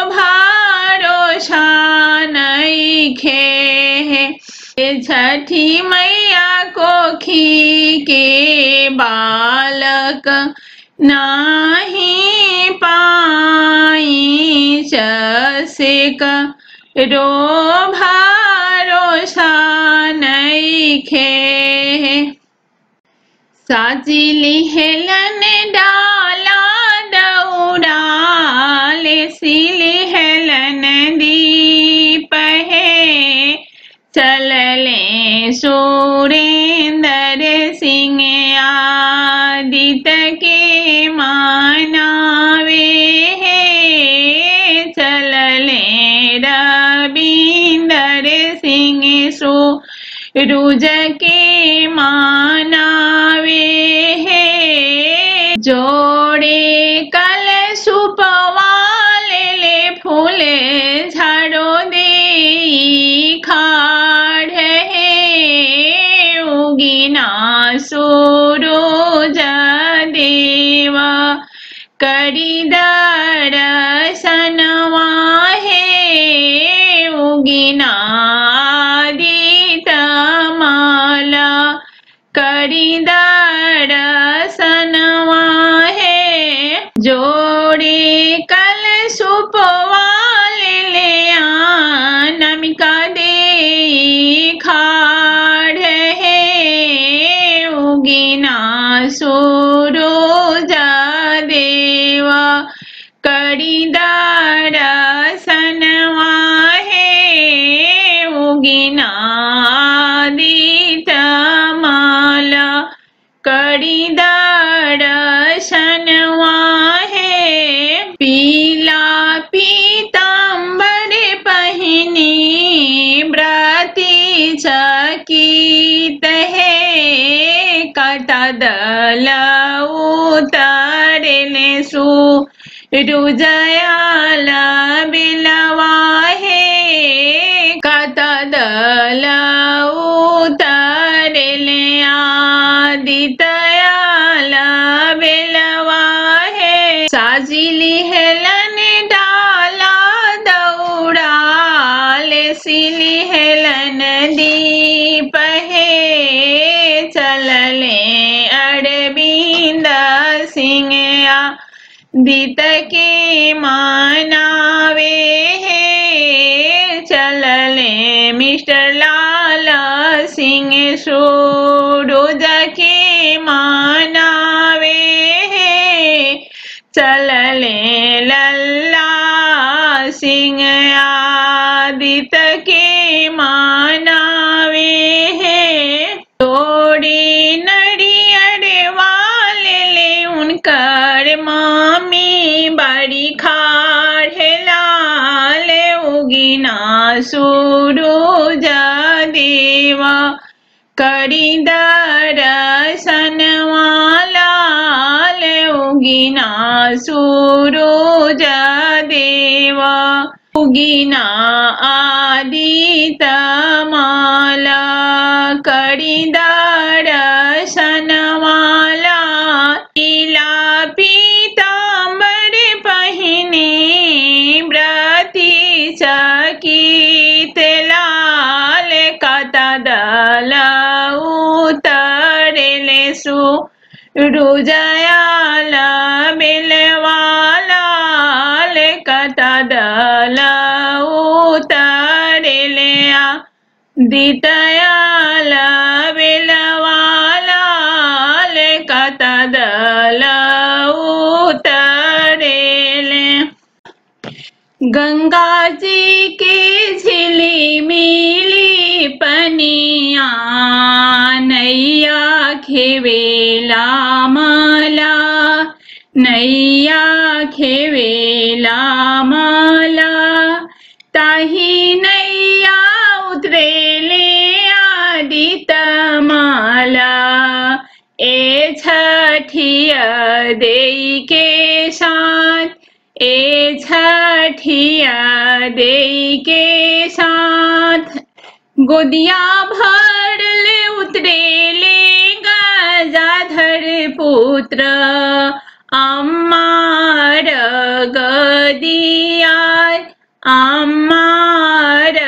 भरोसा नइखे छठी मैया कोखी के बालक नाही पाई से करो भरोसा नइखे साजिली हेलन डाला दौड़ाले सिली हेलन दीप है चलले सुरेंद्र सिंह आदित्य के मानावे है चलले रविंदर सिंह सूरज के मानावे है जोड़े कल सुपवाले ले फूले झाड़ो दे खाड़ है उगिना सूरज देवा करी दर्शनवा है उगिना आदितमाला करी दर्शनवा है जोड़े कल सुपवाले ले नमिका दे खाड़ है उगिना सूरज देवा करी दर्शनवा है उगिना आदितमाला करी दर्शनवा है पीला पीतांबर पहिनी व्रती चकित है कटदल उतरले सूरजयाल बिलवा है कटदल उतरले आदित्याल बिलवा है साजिली हेलन डाला दौड़ाले सिली हेलन दीप है चलले अरविंद सिंह आदित्य के मानावे है चलले मिस्टर लाल सिंह सूरज के मानावे है चलले लल्ला सिंह आदित्य के मानावे है तोड़े नरियर वाले ले उनकर मामी बड़ी खाड़ है लाल उगिना सूरज देवा करी दर्शनवा लाल उगिना सूरज देवा उगिना आदितमाला करी दर्शनवाला पीला पीतांबर पहिने व्रती चकित लाल कटदल उतरले सूरजयाल बिलवाला कटदल उतरले आदित्याल बिलवाला कटदल उतर गंगा जी के झिलिमिली पनिया नैया खेवेला मला, नैया खेवेला मला। ताही नैया उतरेले आदित माला, ए छठिया देई के साथ, ए छठिया देई के साथ। गोदिया भरले उतरेले गजाधर पुत्र, अम्मार गदियाय, अम्मार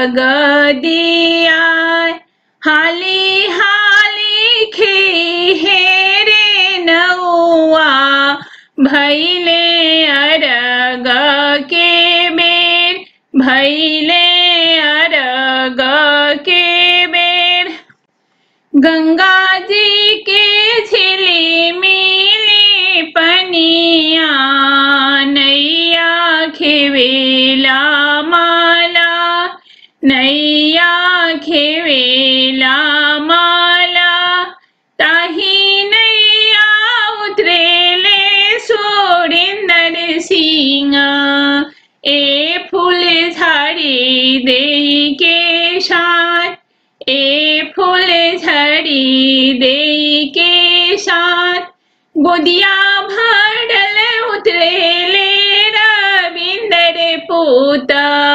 गदियाय। हाली हाली खेहेरे नौआ, भैले अरग के बेर, भैले अरग के बेर। गंगा जी के झिलिमिली पनिया नैया खेवेला माला, नैया खेवेला माला। ताही नैया उतरेले सोरिंदर सिंह, ए फूल झाड़ी देई के साथ, ए फूल झड़ी देई के साथ। गोदिया भरल उतरेले रविंदर पूत,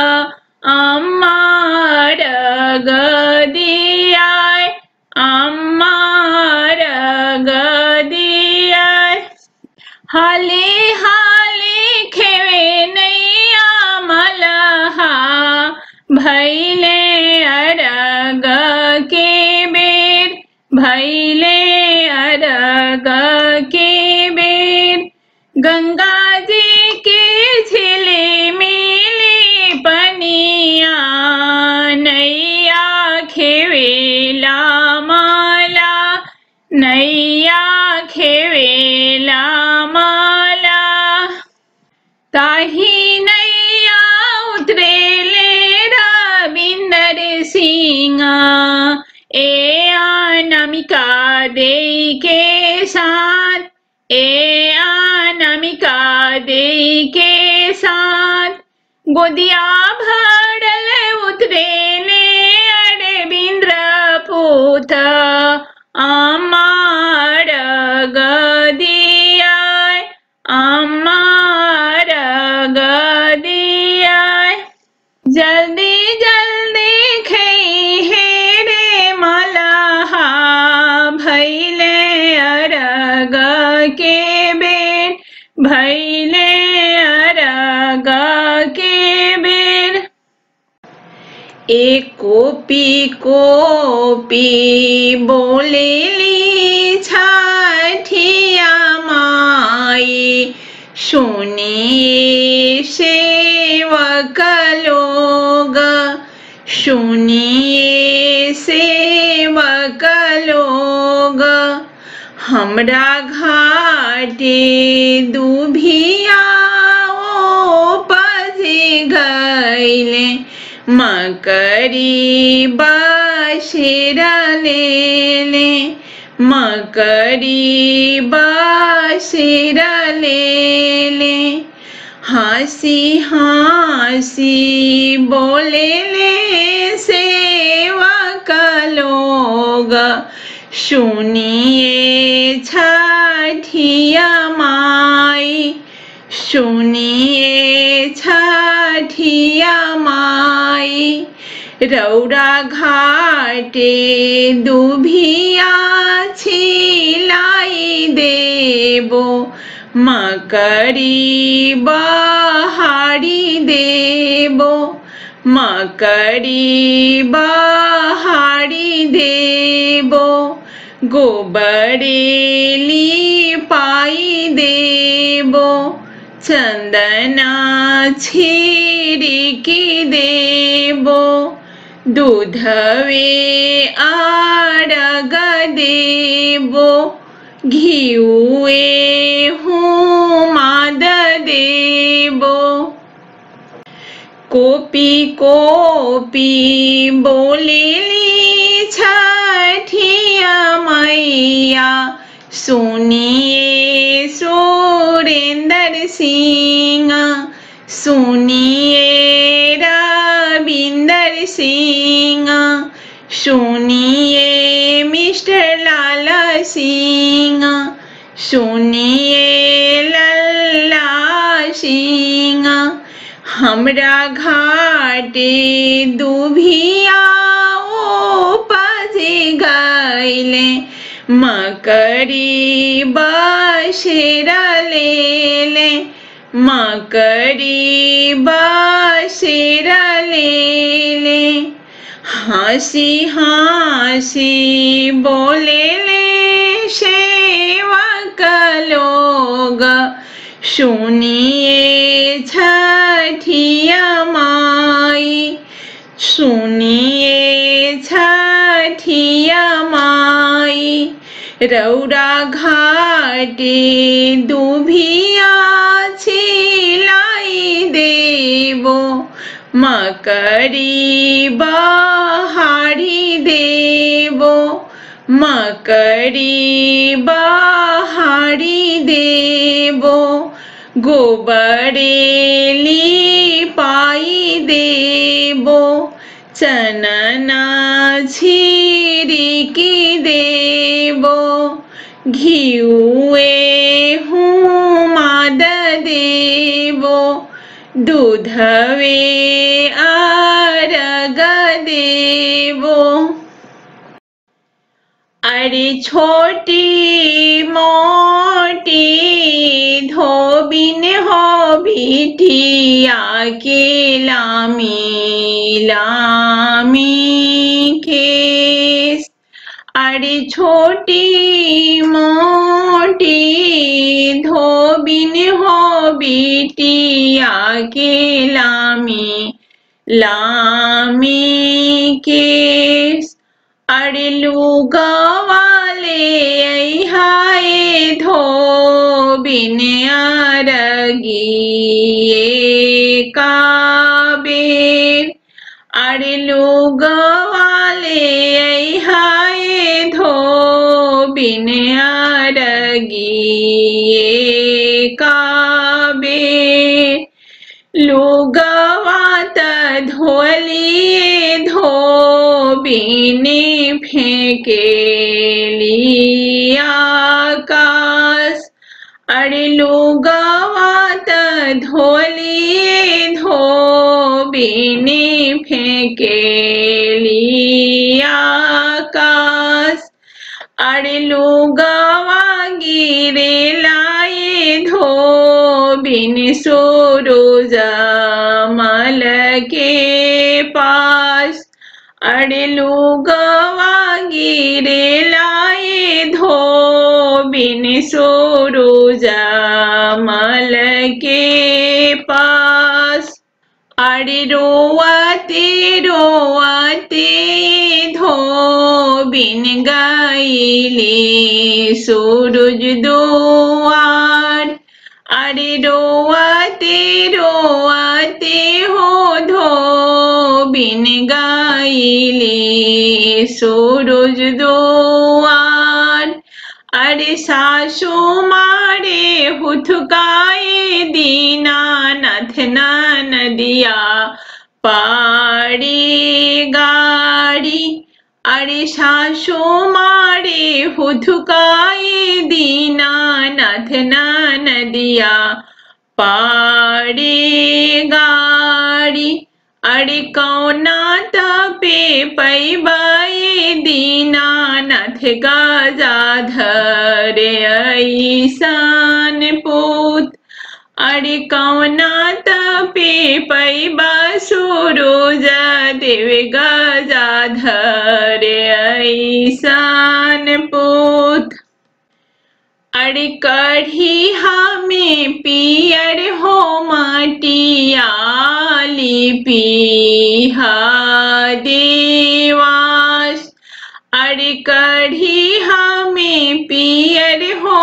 अम्मार गदियाय, अम्मार गदियाय। हाले हाले खेवे नैया मलहा, भैले अरग के बेर, भैले अरग के बेर। गंगा जी के झिलिमिली पनिया नैया खेवेला माला, नैया खेवेला माला। ताही नैया उतरेले रविंदर सिंह, ए अनामिका देई के साथ, ए अनामिका देई के साथ। गोदिया भरल उतरेले अरविंद्र पूत, अम्मार गदियाय, अम्मार गदियाय। जल्दी जल्दी खेहे रे मलहा, भैले अरग के बेर, भैले अरग के बेर। एक कोपी कोपी बोलेली छठिया माई, सुनिए सेवक लोग, सुनिए सेवक लोग। हमरा घाटे दुभिया उपज गइले, मकरी बसेर लेले, मकरी बसेर लेले। हंसी हंसी बोलेले सेवक लोग, सुनिए छठिया माई, सुनिए छठिया माई। रौरा घाटे दुभिया छिलाई देबो, मकरी बहारी देबो, मकरी बहारी देबो। गोबरेली पाई देबो, चंदना छिड़की देबो। दूधवे आरग देबो, घिउए हुमाद देबो। कोपी कोपी बोलेली छठिया मैया, सुनिए सुरेंद्र सिंह, सुनिए रविंदर सिंह, सुनिए मिस्टर लाला सिंह, सुनिए लल्ला सिंह। हमरा घाटे दुभिया उपज गइले, मकरी बसेरा लेले, मकरी बसेरा लेले। हंसी हंसी बोलेले सेवक लोग, सुनिए छठिया माई, सुनिए छठिया माई। रौरा घाटे दुभिया छिलाई देबो, मकरी बहारी देबो, मकरी बहारी देबो। गोबरेली पाई देबो, चनना छिड़की देबो। घिउए हुमाद देबो, दूधवे अर्घ देबो। अरे छोटी मोटी धोबिन हो बिटिया के लामी लामी केस। अरे छोटी मोटी धोबिन हो बिटिया के लामी लामी केस। अरे लुगवाले हाय धोबिन अरगिए काबेर। अरे लुगवाले हाय धोबिन अरगिए काबेर। लुगवात धोलिए धोबिन फेंकेली आकाश। अरे लुगवात धोलिए धोबिन फेंकेली आकाश। अरे लुगवा गिरे लाए धोबिन सूरज मल के पास। अरे लुगवा गिरे लाए धोबिन सूरज मल के पास। अरे रोआते रोआते धोबिन गइले सूरज दुआर। अरे रोआते रोआते हो धोबिन गइले सूरज दुआर। अरे सासू मारे हुथकाए दीनानाथ नदिया पारी गाड़ी। अरे सासू मारे हुथकाए दीनानाथ नदिया पारी गाड़ी। अरे कौना तपे पैबाए दीनानाथ गजाधर ऐसान पूत। अरे कौना तपे पैबा सूरज देव गजाधर ऐसान पूत। अरे कढ़ी हमें पियर हो माटिया लिपिहा देवास। अरे कढ़ी हमें पियर हो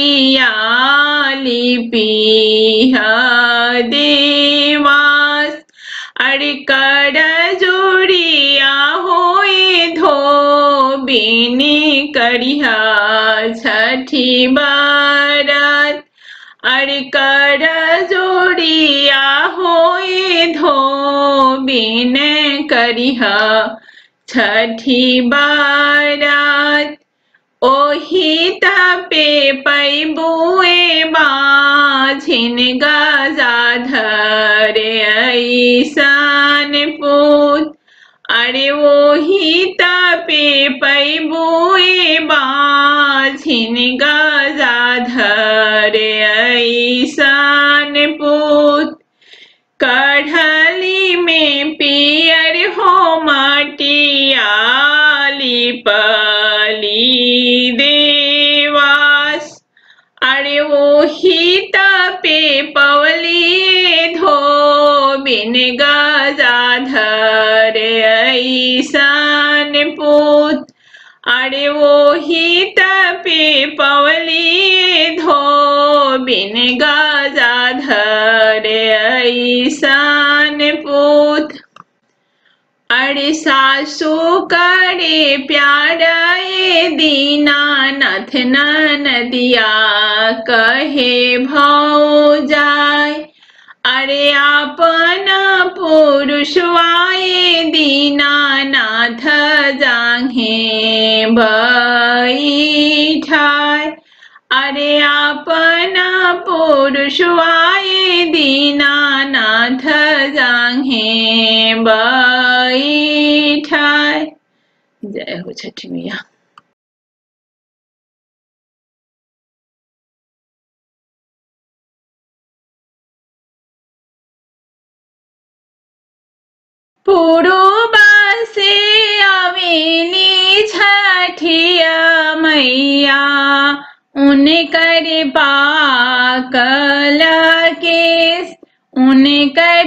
माटिया लिपिहा देवास। अरे कर जोड़िया होए धोबिनी करिहा छठी बरत। अरे कर जोड़िया होए धोबिन करिहा छठी बरत। ओही तपे पैबुए माझिन गजाधर ऐसन पूत। अरे ओही तपे पैबुए माझिन गजाधर ऐसन पूत। कढ़ली में पियर हो मटिया लिपली देवास। अरे ओही तपे पवली धोबिन गजाधर ऐसन पूत। अरे ओही तपे पवली धोबिन गजाधर ऐसन पूत। अरे सासू करे प्यारे दीनानाथ नदिया कहे भौजाई। अरे आपन पुरुषवाए दीनानाथ जांघे बैठाय। अरे आपन पुरुषवाए दीनानाथ जांघे बैठाय। जय हो छठी मैया। पूर्वा से आवेली छठिया मैया उनकर पाकल केस। उनकर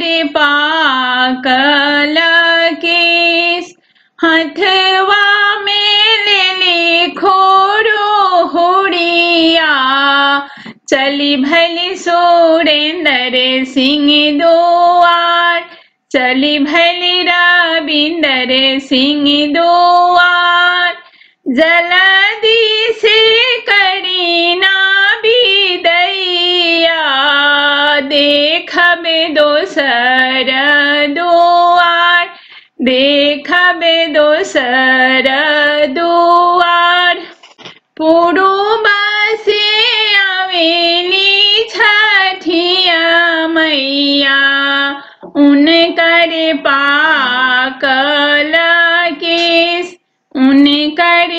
पाकल केस हथवा में ले खोरो होड़िया। चली भली सुरेंद्र सिंह दुआर। चली भली रविंदर सिंह दुआर। जल्दी से करीना बिदैया देखबे दोसर दुआर। देखबे दोसर दुआर। पूर्वा से आवेली छठिया मैया उनकर पाकल केस। उनकर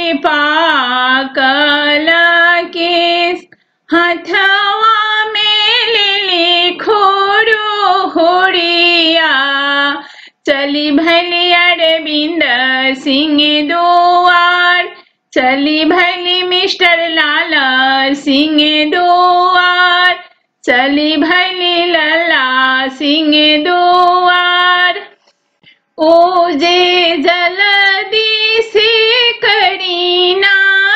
पाकल केस हथवा में ले खोरो होड़िया। चली भली अरविंद सिंह दुआर। चली भली मिस्टर लाल सिंह दुआर। चली भली लला सिंह दुआर। ओ जे जल्दी से करीना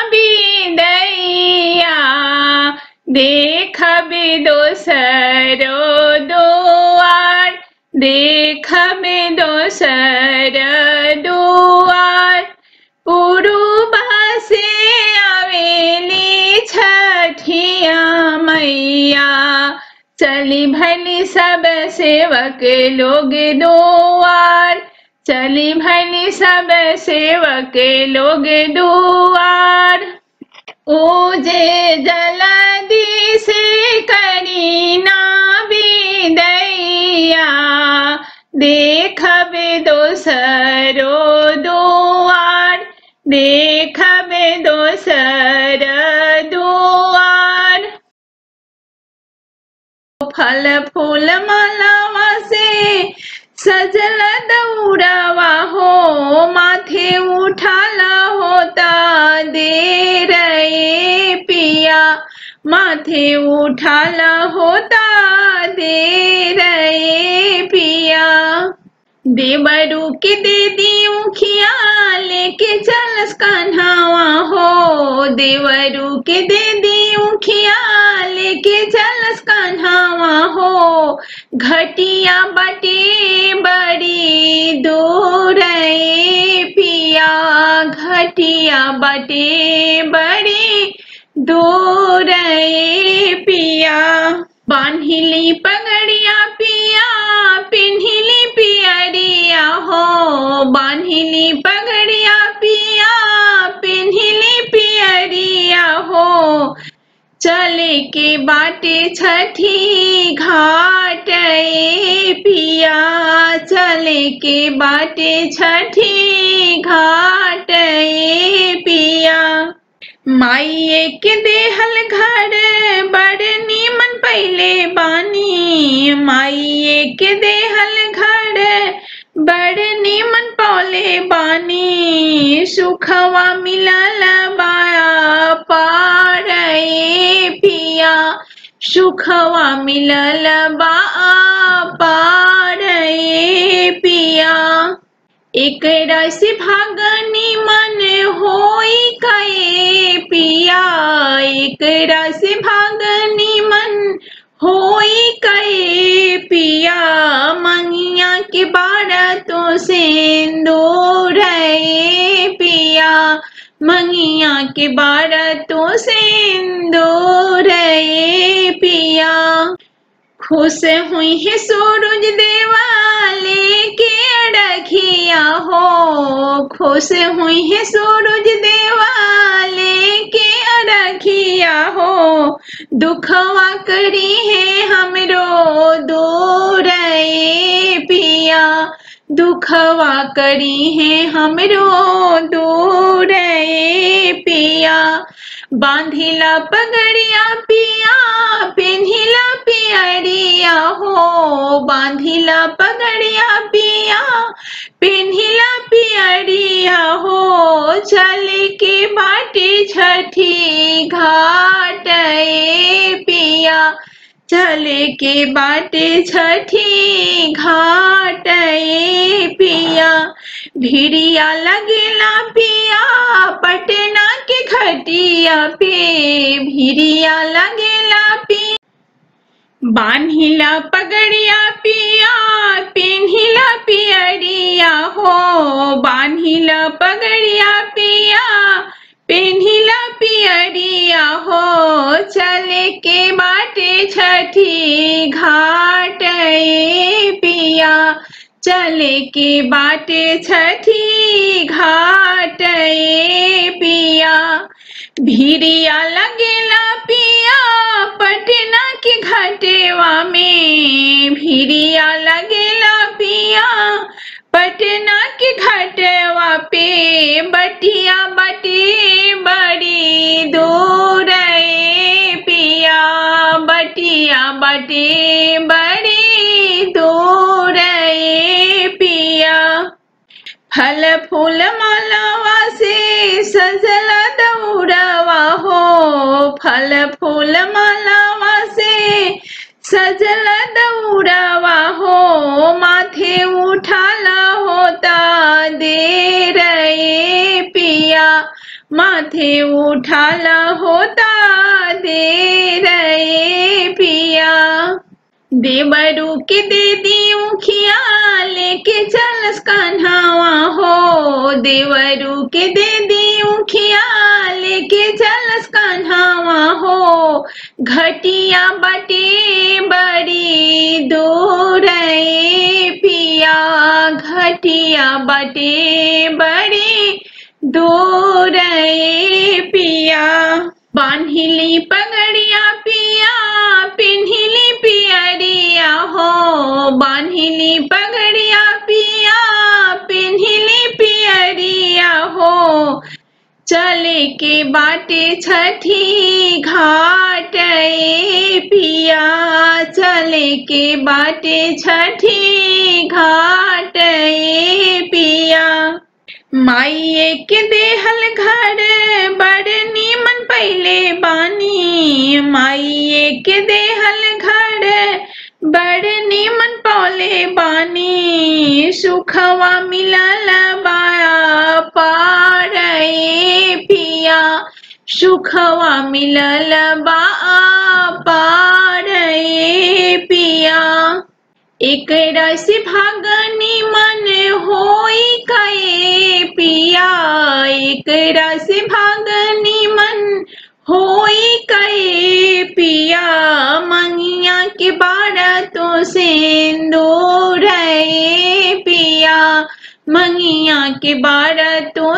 बिदैया देखबे दोसरो दुआर। देखबे दोसर दुआर। पूर्वा से आवेली छठिया मैया चली भली सब सेवक लोग दुआर। चली भली सब सेवक लोग दुआर। ओ जे जल्दी से करीना बिदैया देखबे दोसरो दुआर। देखबे दोसर दुआर। फल फूल मालावा से सजल दौड़ावा हो माथे उठाला होता दे रहे पिया। माथे उठाला होता दे रहे पिया। देवरू के दे दी उखिया लेके चलस कान्हावा हो। देवरू के दे दी उखिया लेके चलस कान्हावा हो। घटिया बटे बड़ी दूर रे पिया, घटिया बटे बड़ी दूर रे पिया। बान्हिली पगड़िया पिया पिन्हिली पियरिया हो, बान्हिली पगड़िया पिया पिन्हिली पियरिया हो। चले के बाटे छठी घाट रे पिया, चले के बाटे छठी घाट रे पिया। माइये के देहल घर बड़ नीमन पहले बानी, माइये के देहल घर बड़ नीमन पौले बानी। सुखवा मिलल बाया पार रे पिया, सुखवा मिलल बा पार रे पिया। एकरा से भागनी मन होई कए पिया, एकरा से भागनी मन होई कए पिया। मंगिया के बारतों सिंदूर रे पिया, मंगिया के बारतों सिंदूर रे पिया। खुश हुई है सूरज देवा लेके रखिया हो, खुश हुई है सूरज देवा लेके रखिया हो। दुखवा करी है हमरो दूर रे पिया, दुखवा करी है हमरो दूर रे पिया। बांधिला पगड़िया पिया पिन्हिला पियरिया हो, बांधिला पगड़िया पिया पिन्हिला पियरिया हो। चले के बाटे छठी घाट रे पिया, चले के बाटे छठी घाट रे पिया। भिड़िया लगेला पिया पटना के घटिया पे, भिड़िया लगेला पिया। बान्हिला पगड़िया पिया पिन्हिला पियरिया हो, बान्हिला पगड़िया पिया पिन्हिला पियरिया हो। चले के बाटे छठी घाट रे पिया, चले के बाटे छठी घाट रे पिया। भिड़िया लगेला पिया पटना के घाटेवा में, भिड़िया लगेला पिया पटना के घाटेवा पे। बटिया बटे बड़ी दूर रे पिया, बटिया बटे बड़ी दूर रे पिया। फल फूल मालावा से सजला दौड़वा हो, फल फूल मालावा से सजला दौड़वा हो। माथे उठाला होता देर रे पिया, माथे उठाला होता देर रे पिया। देवरू के दे दी उखिया लेके चलस कान्हावा हो, देवरू के दे दी उखिया लेके चलस कान्हावा हो। घटिया बटे बड़ी दूर रे पिया, घटिया बटे बड़ी दूर रे पिया। बान्हिली पगड़िया पिया पिन्हिली पियरिया हो, बान्हिली पगड़िया पिया पिन्हिली पियरिया हो। चले के बाटे छठी घाट रे पिया, चले के बाटे छठी घाट रे पिया। माइये के देहल घर बड़ नीमन पहले बानी, माइये के देहल घर बड़ नीमन पौले बानी। सुखवा मिलल बाया पार रे पिया, सुखवा मिलल बा पार रे पिया। एकरा से भागनी मन होई कए पिया, एकरा से भागनी मन होई कए पिया, मंगिया के बाड़ा तो सिंदूर है पिया, मंगिया के बाड़ा तो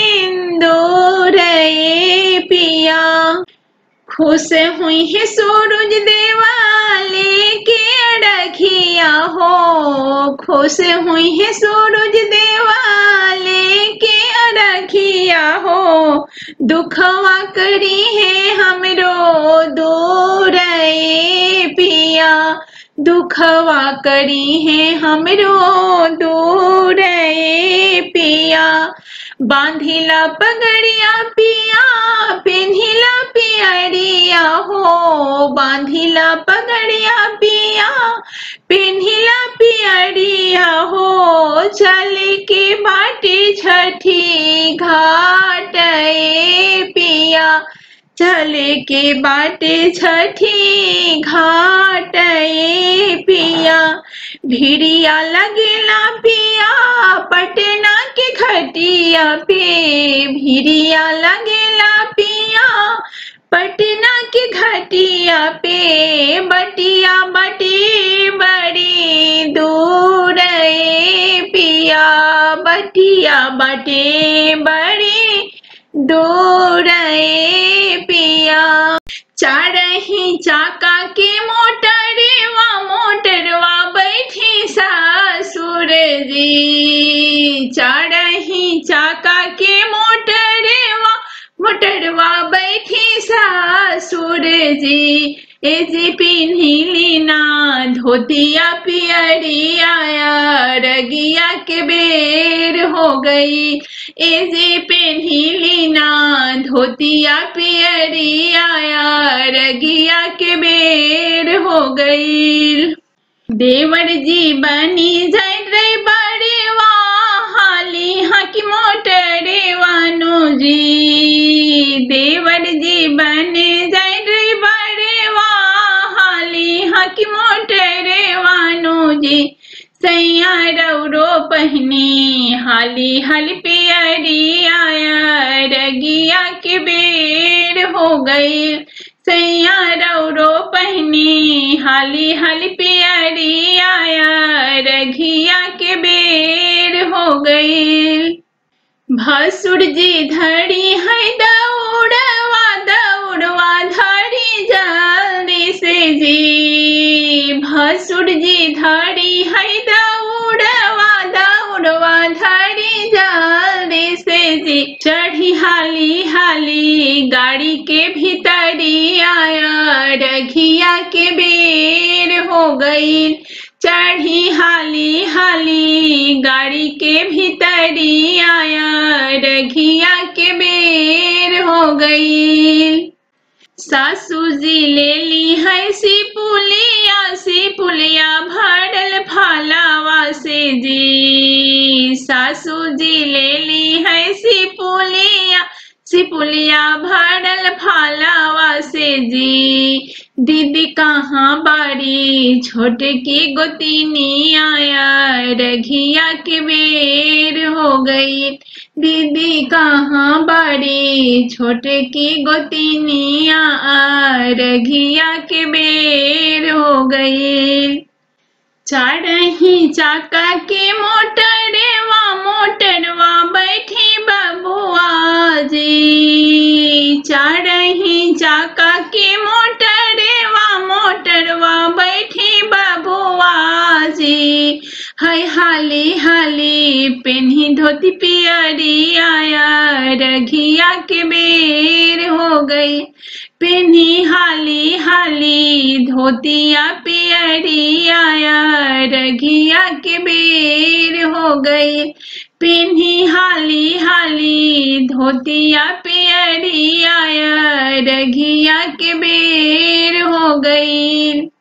सिंदूर है पिया। खुश हुई है सूरज देवा लेके अड़खिया हो, खुश हुई है सूरज देवा लेके अड़खिया हो, दुखवा करी है हमरो दूर ए पिया, दुखवा करी है हमरो दूर ए पिया। बांधिला पगड़िया पिया पेन्हिला पियरिया हो, बांधिला पगड़िया पिया पेन्हिला पियरिया हो, चल के बाटे छठी घाट ए पिया, चले के बाटे छठी घाट ए पिया। भिड़िया लगेला पिया पटना के घटिया पे, भिड़िया लगेला पिया पटना के घटिया पे, बटिया बटे बड़ी दूर ए पिया, बटिया बटे बड़ी दूर ए पिया। चारही चाका के मोटरवा मोटरवा बैठी सासुर जी, चारही चाका के मोटरवा मोटरवा बैठी सासुर जी, ए जी पिन्हिली ना धोतिया पियरिया रगिया के बेर हो गई, ए जी पिन्हिली ना धोतिया पियरिया रगिया के बेर हो गई। देवर जी बनी जाए ड्राइवरवा हाली हाकी मोटरवानो जी, देवर जी बने जाए ड्राइवरवा हाली हाकी मोटरवानो जी, सैया रौरो पहनी हाली हाली पियरिया रगिया के बेर हो गई, सैया रौरो पहनी हाली हाली पियरिया रगिया के बेर हो गई। भसुर जी धड़ी है दौड़वा दौड़वा धड़ी जल्दी से जी, भसुर जी धड़ी है दौड़वा दौड़वा धड़ी जल्दी से जी, चढ़ी हाली हाली गाड़ी के भीतरी आया रघिया के बेर हो गई, चढ़ी हाली हाली गाड़ी के भीतरी आया रघिया के बेर हो गई। सासू जी ले ली है सिपुलिया सिपुलिया भरल फालावा से जी, सासू जी ले ली है सिपुलिया सिपुलिया भरल फालावा से जी, दीदी कहाँ बारी छोटे की गोतिनी आया रघिया के बेर हो गई, दीदी कहाँ बारी छोटे की गोतिनी आया रघिया के बेर हो गई। चारही चाका के मोटरवा मोटरवा बैठी बबुआ जी, चारही चाका के मोटरवा मोटरवा बैठी बबुआ जी, है हाली हाली पेन्ही धोती पियरी आया रघिया के बेर हो गई, पेन्ही हाली हाली धोतिया पियरी आया रघिया के बेर हो गई, पेन्ही हाली हाली धोतिया पियरी आया रघिया के बेर हो गई।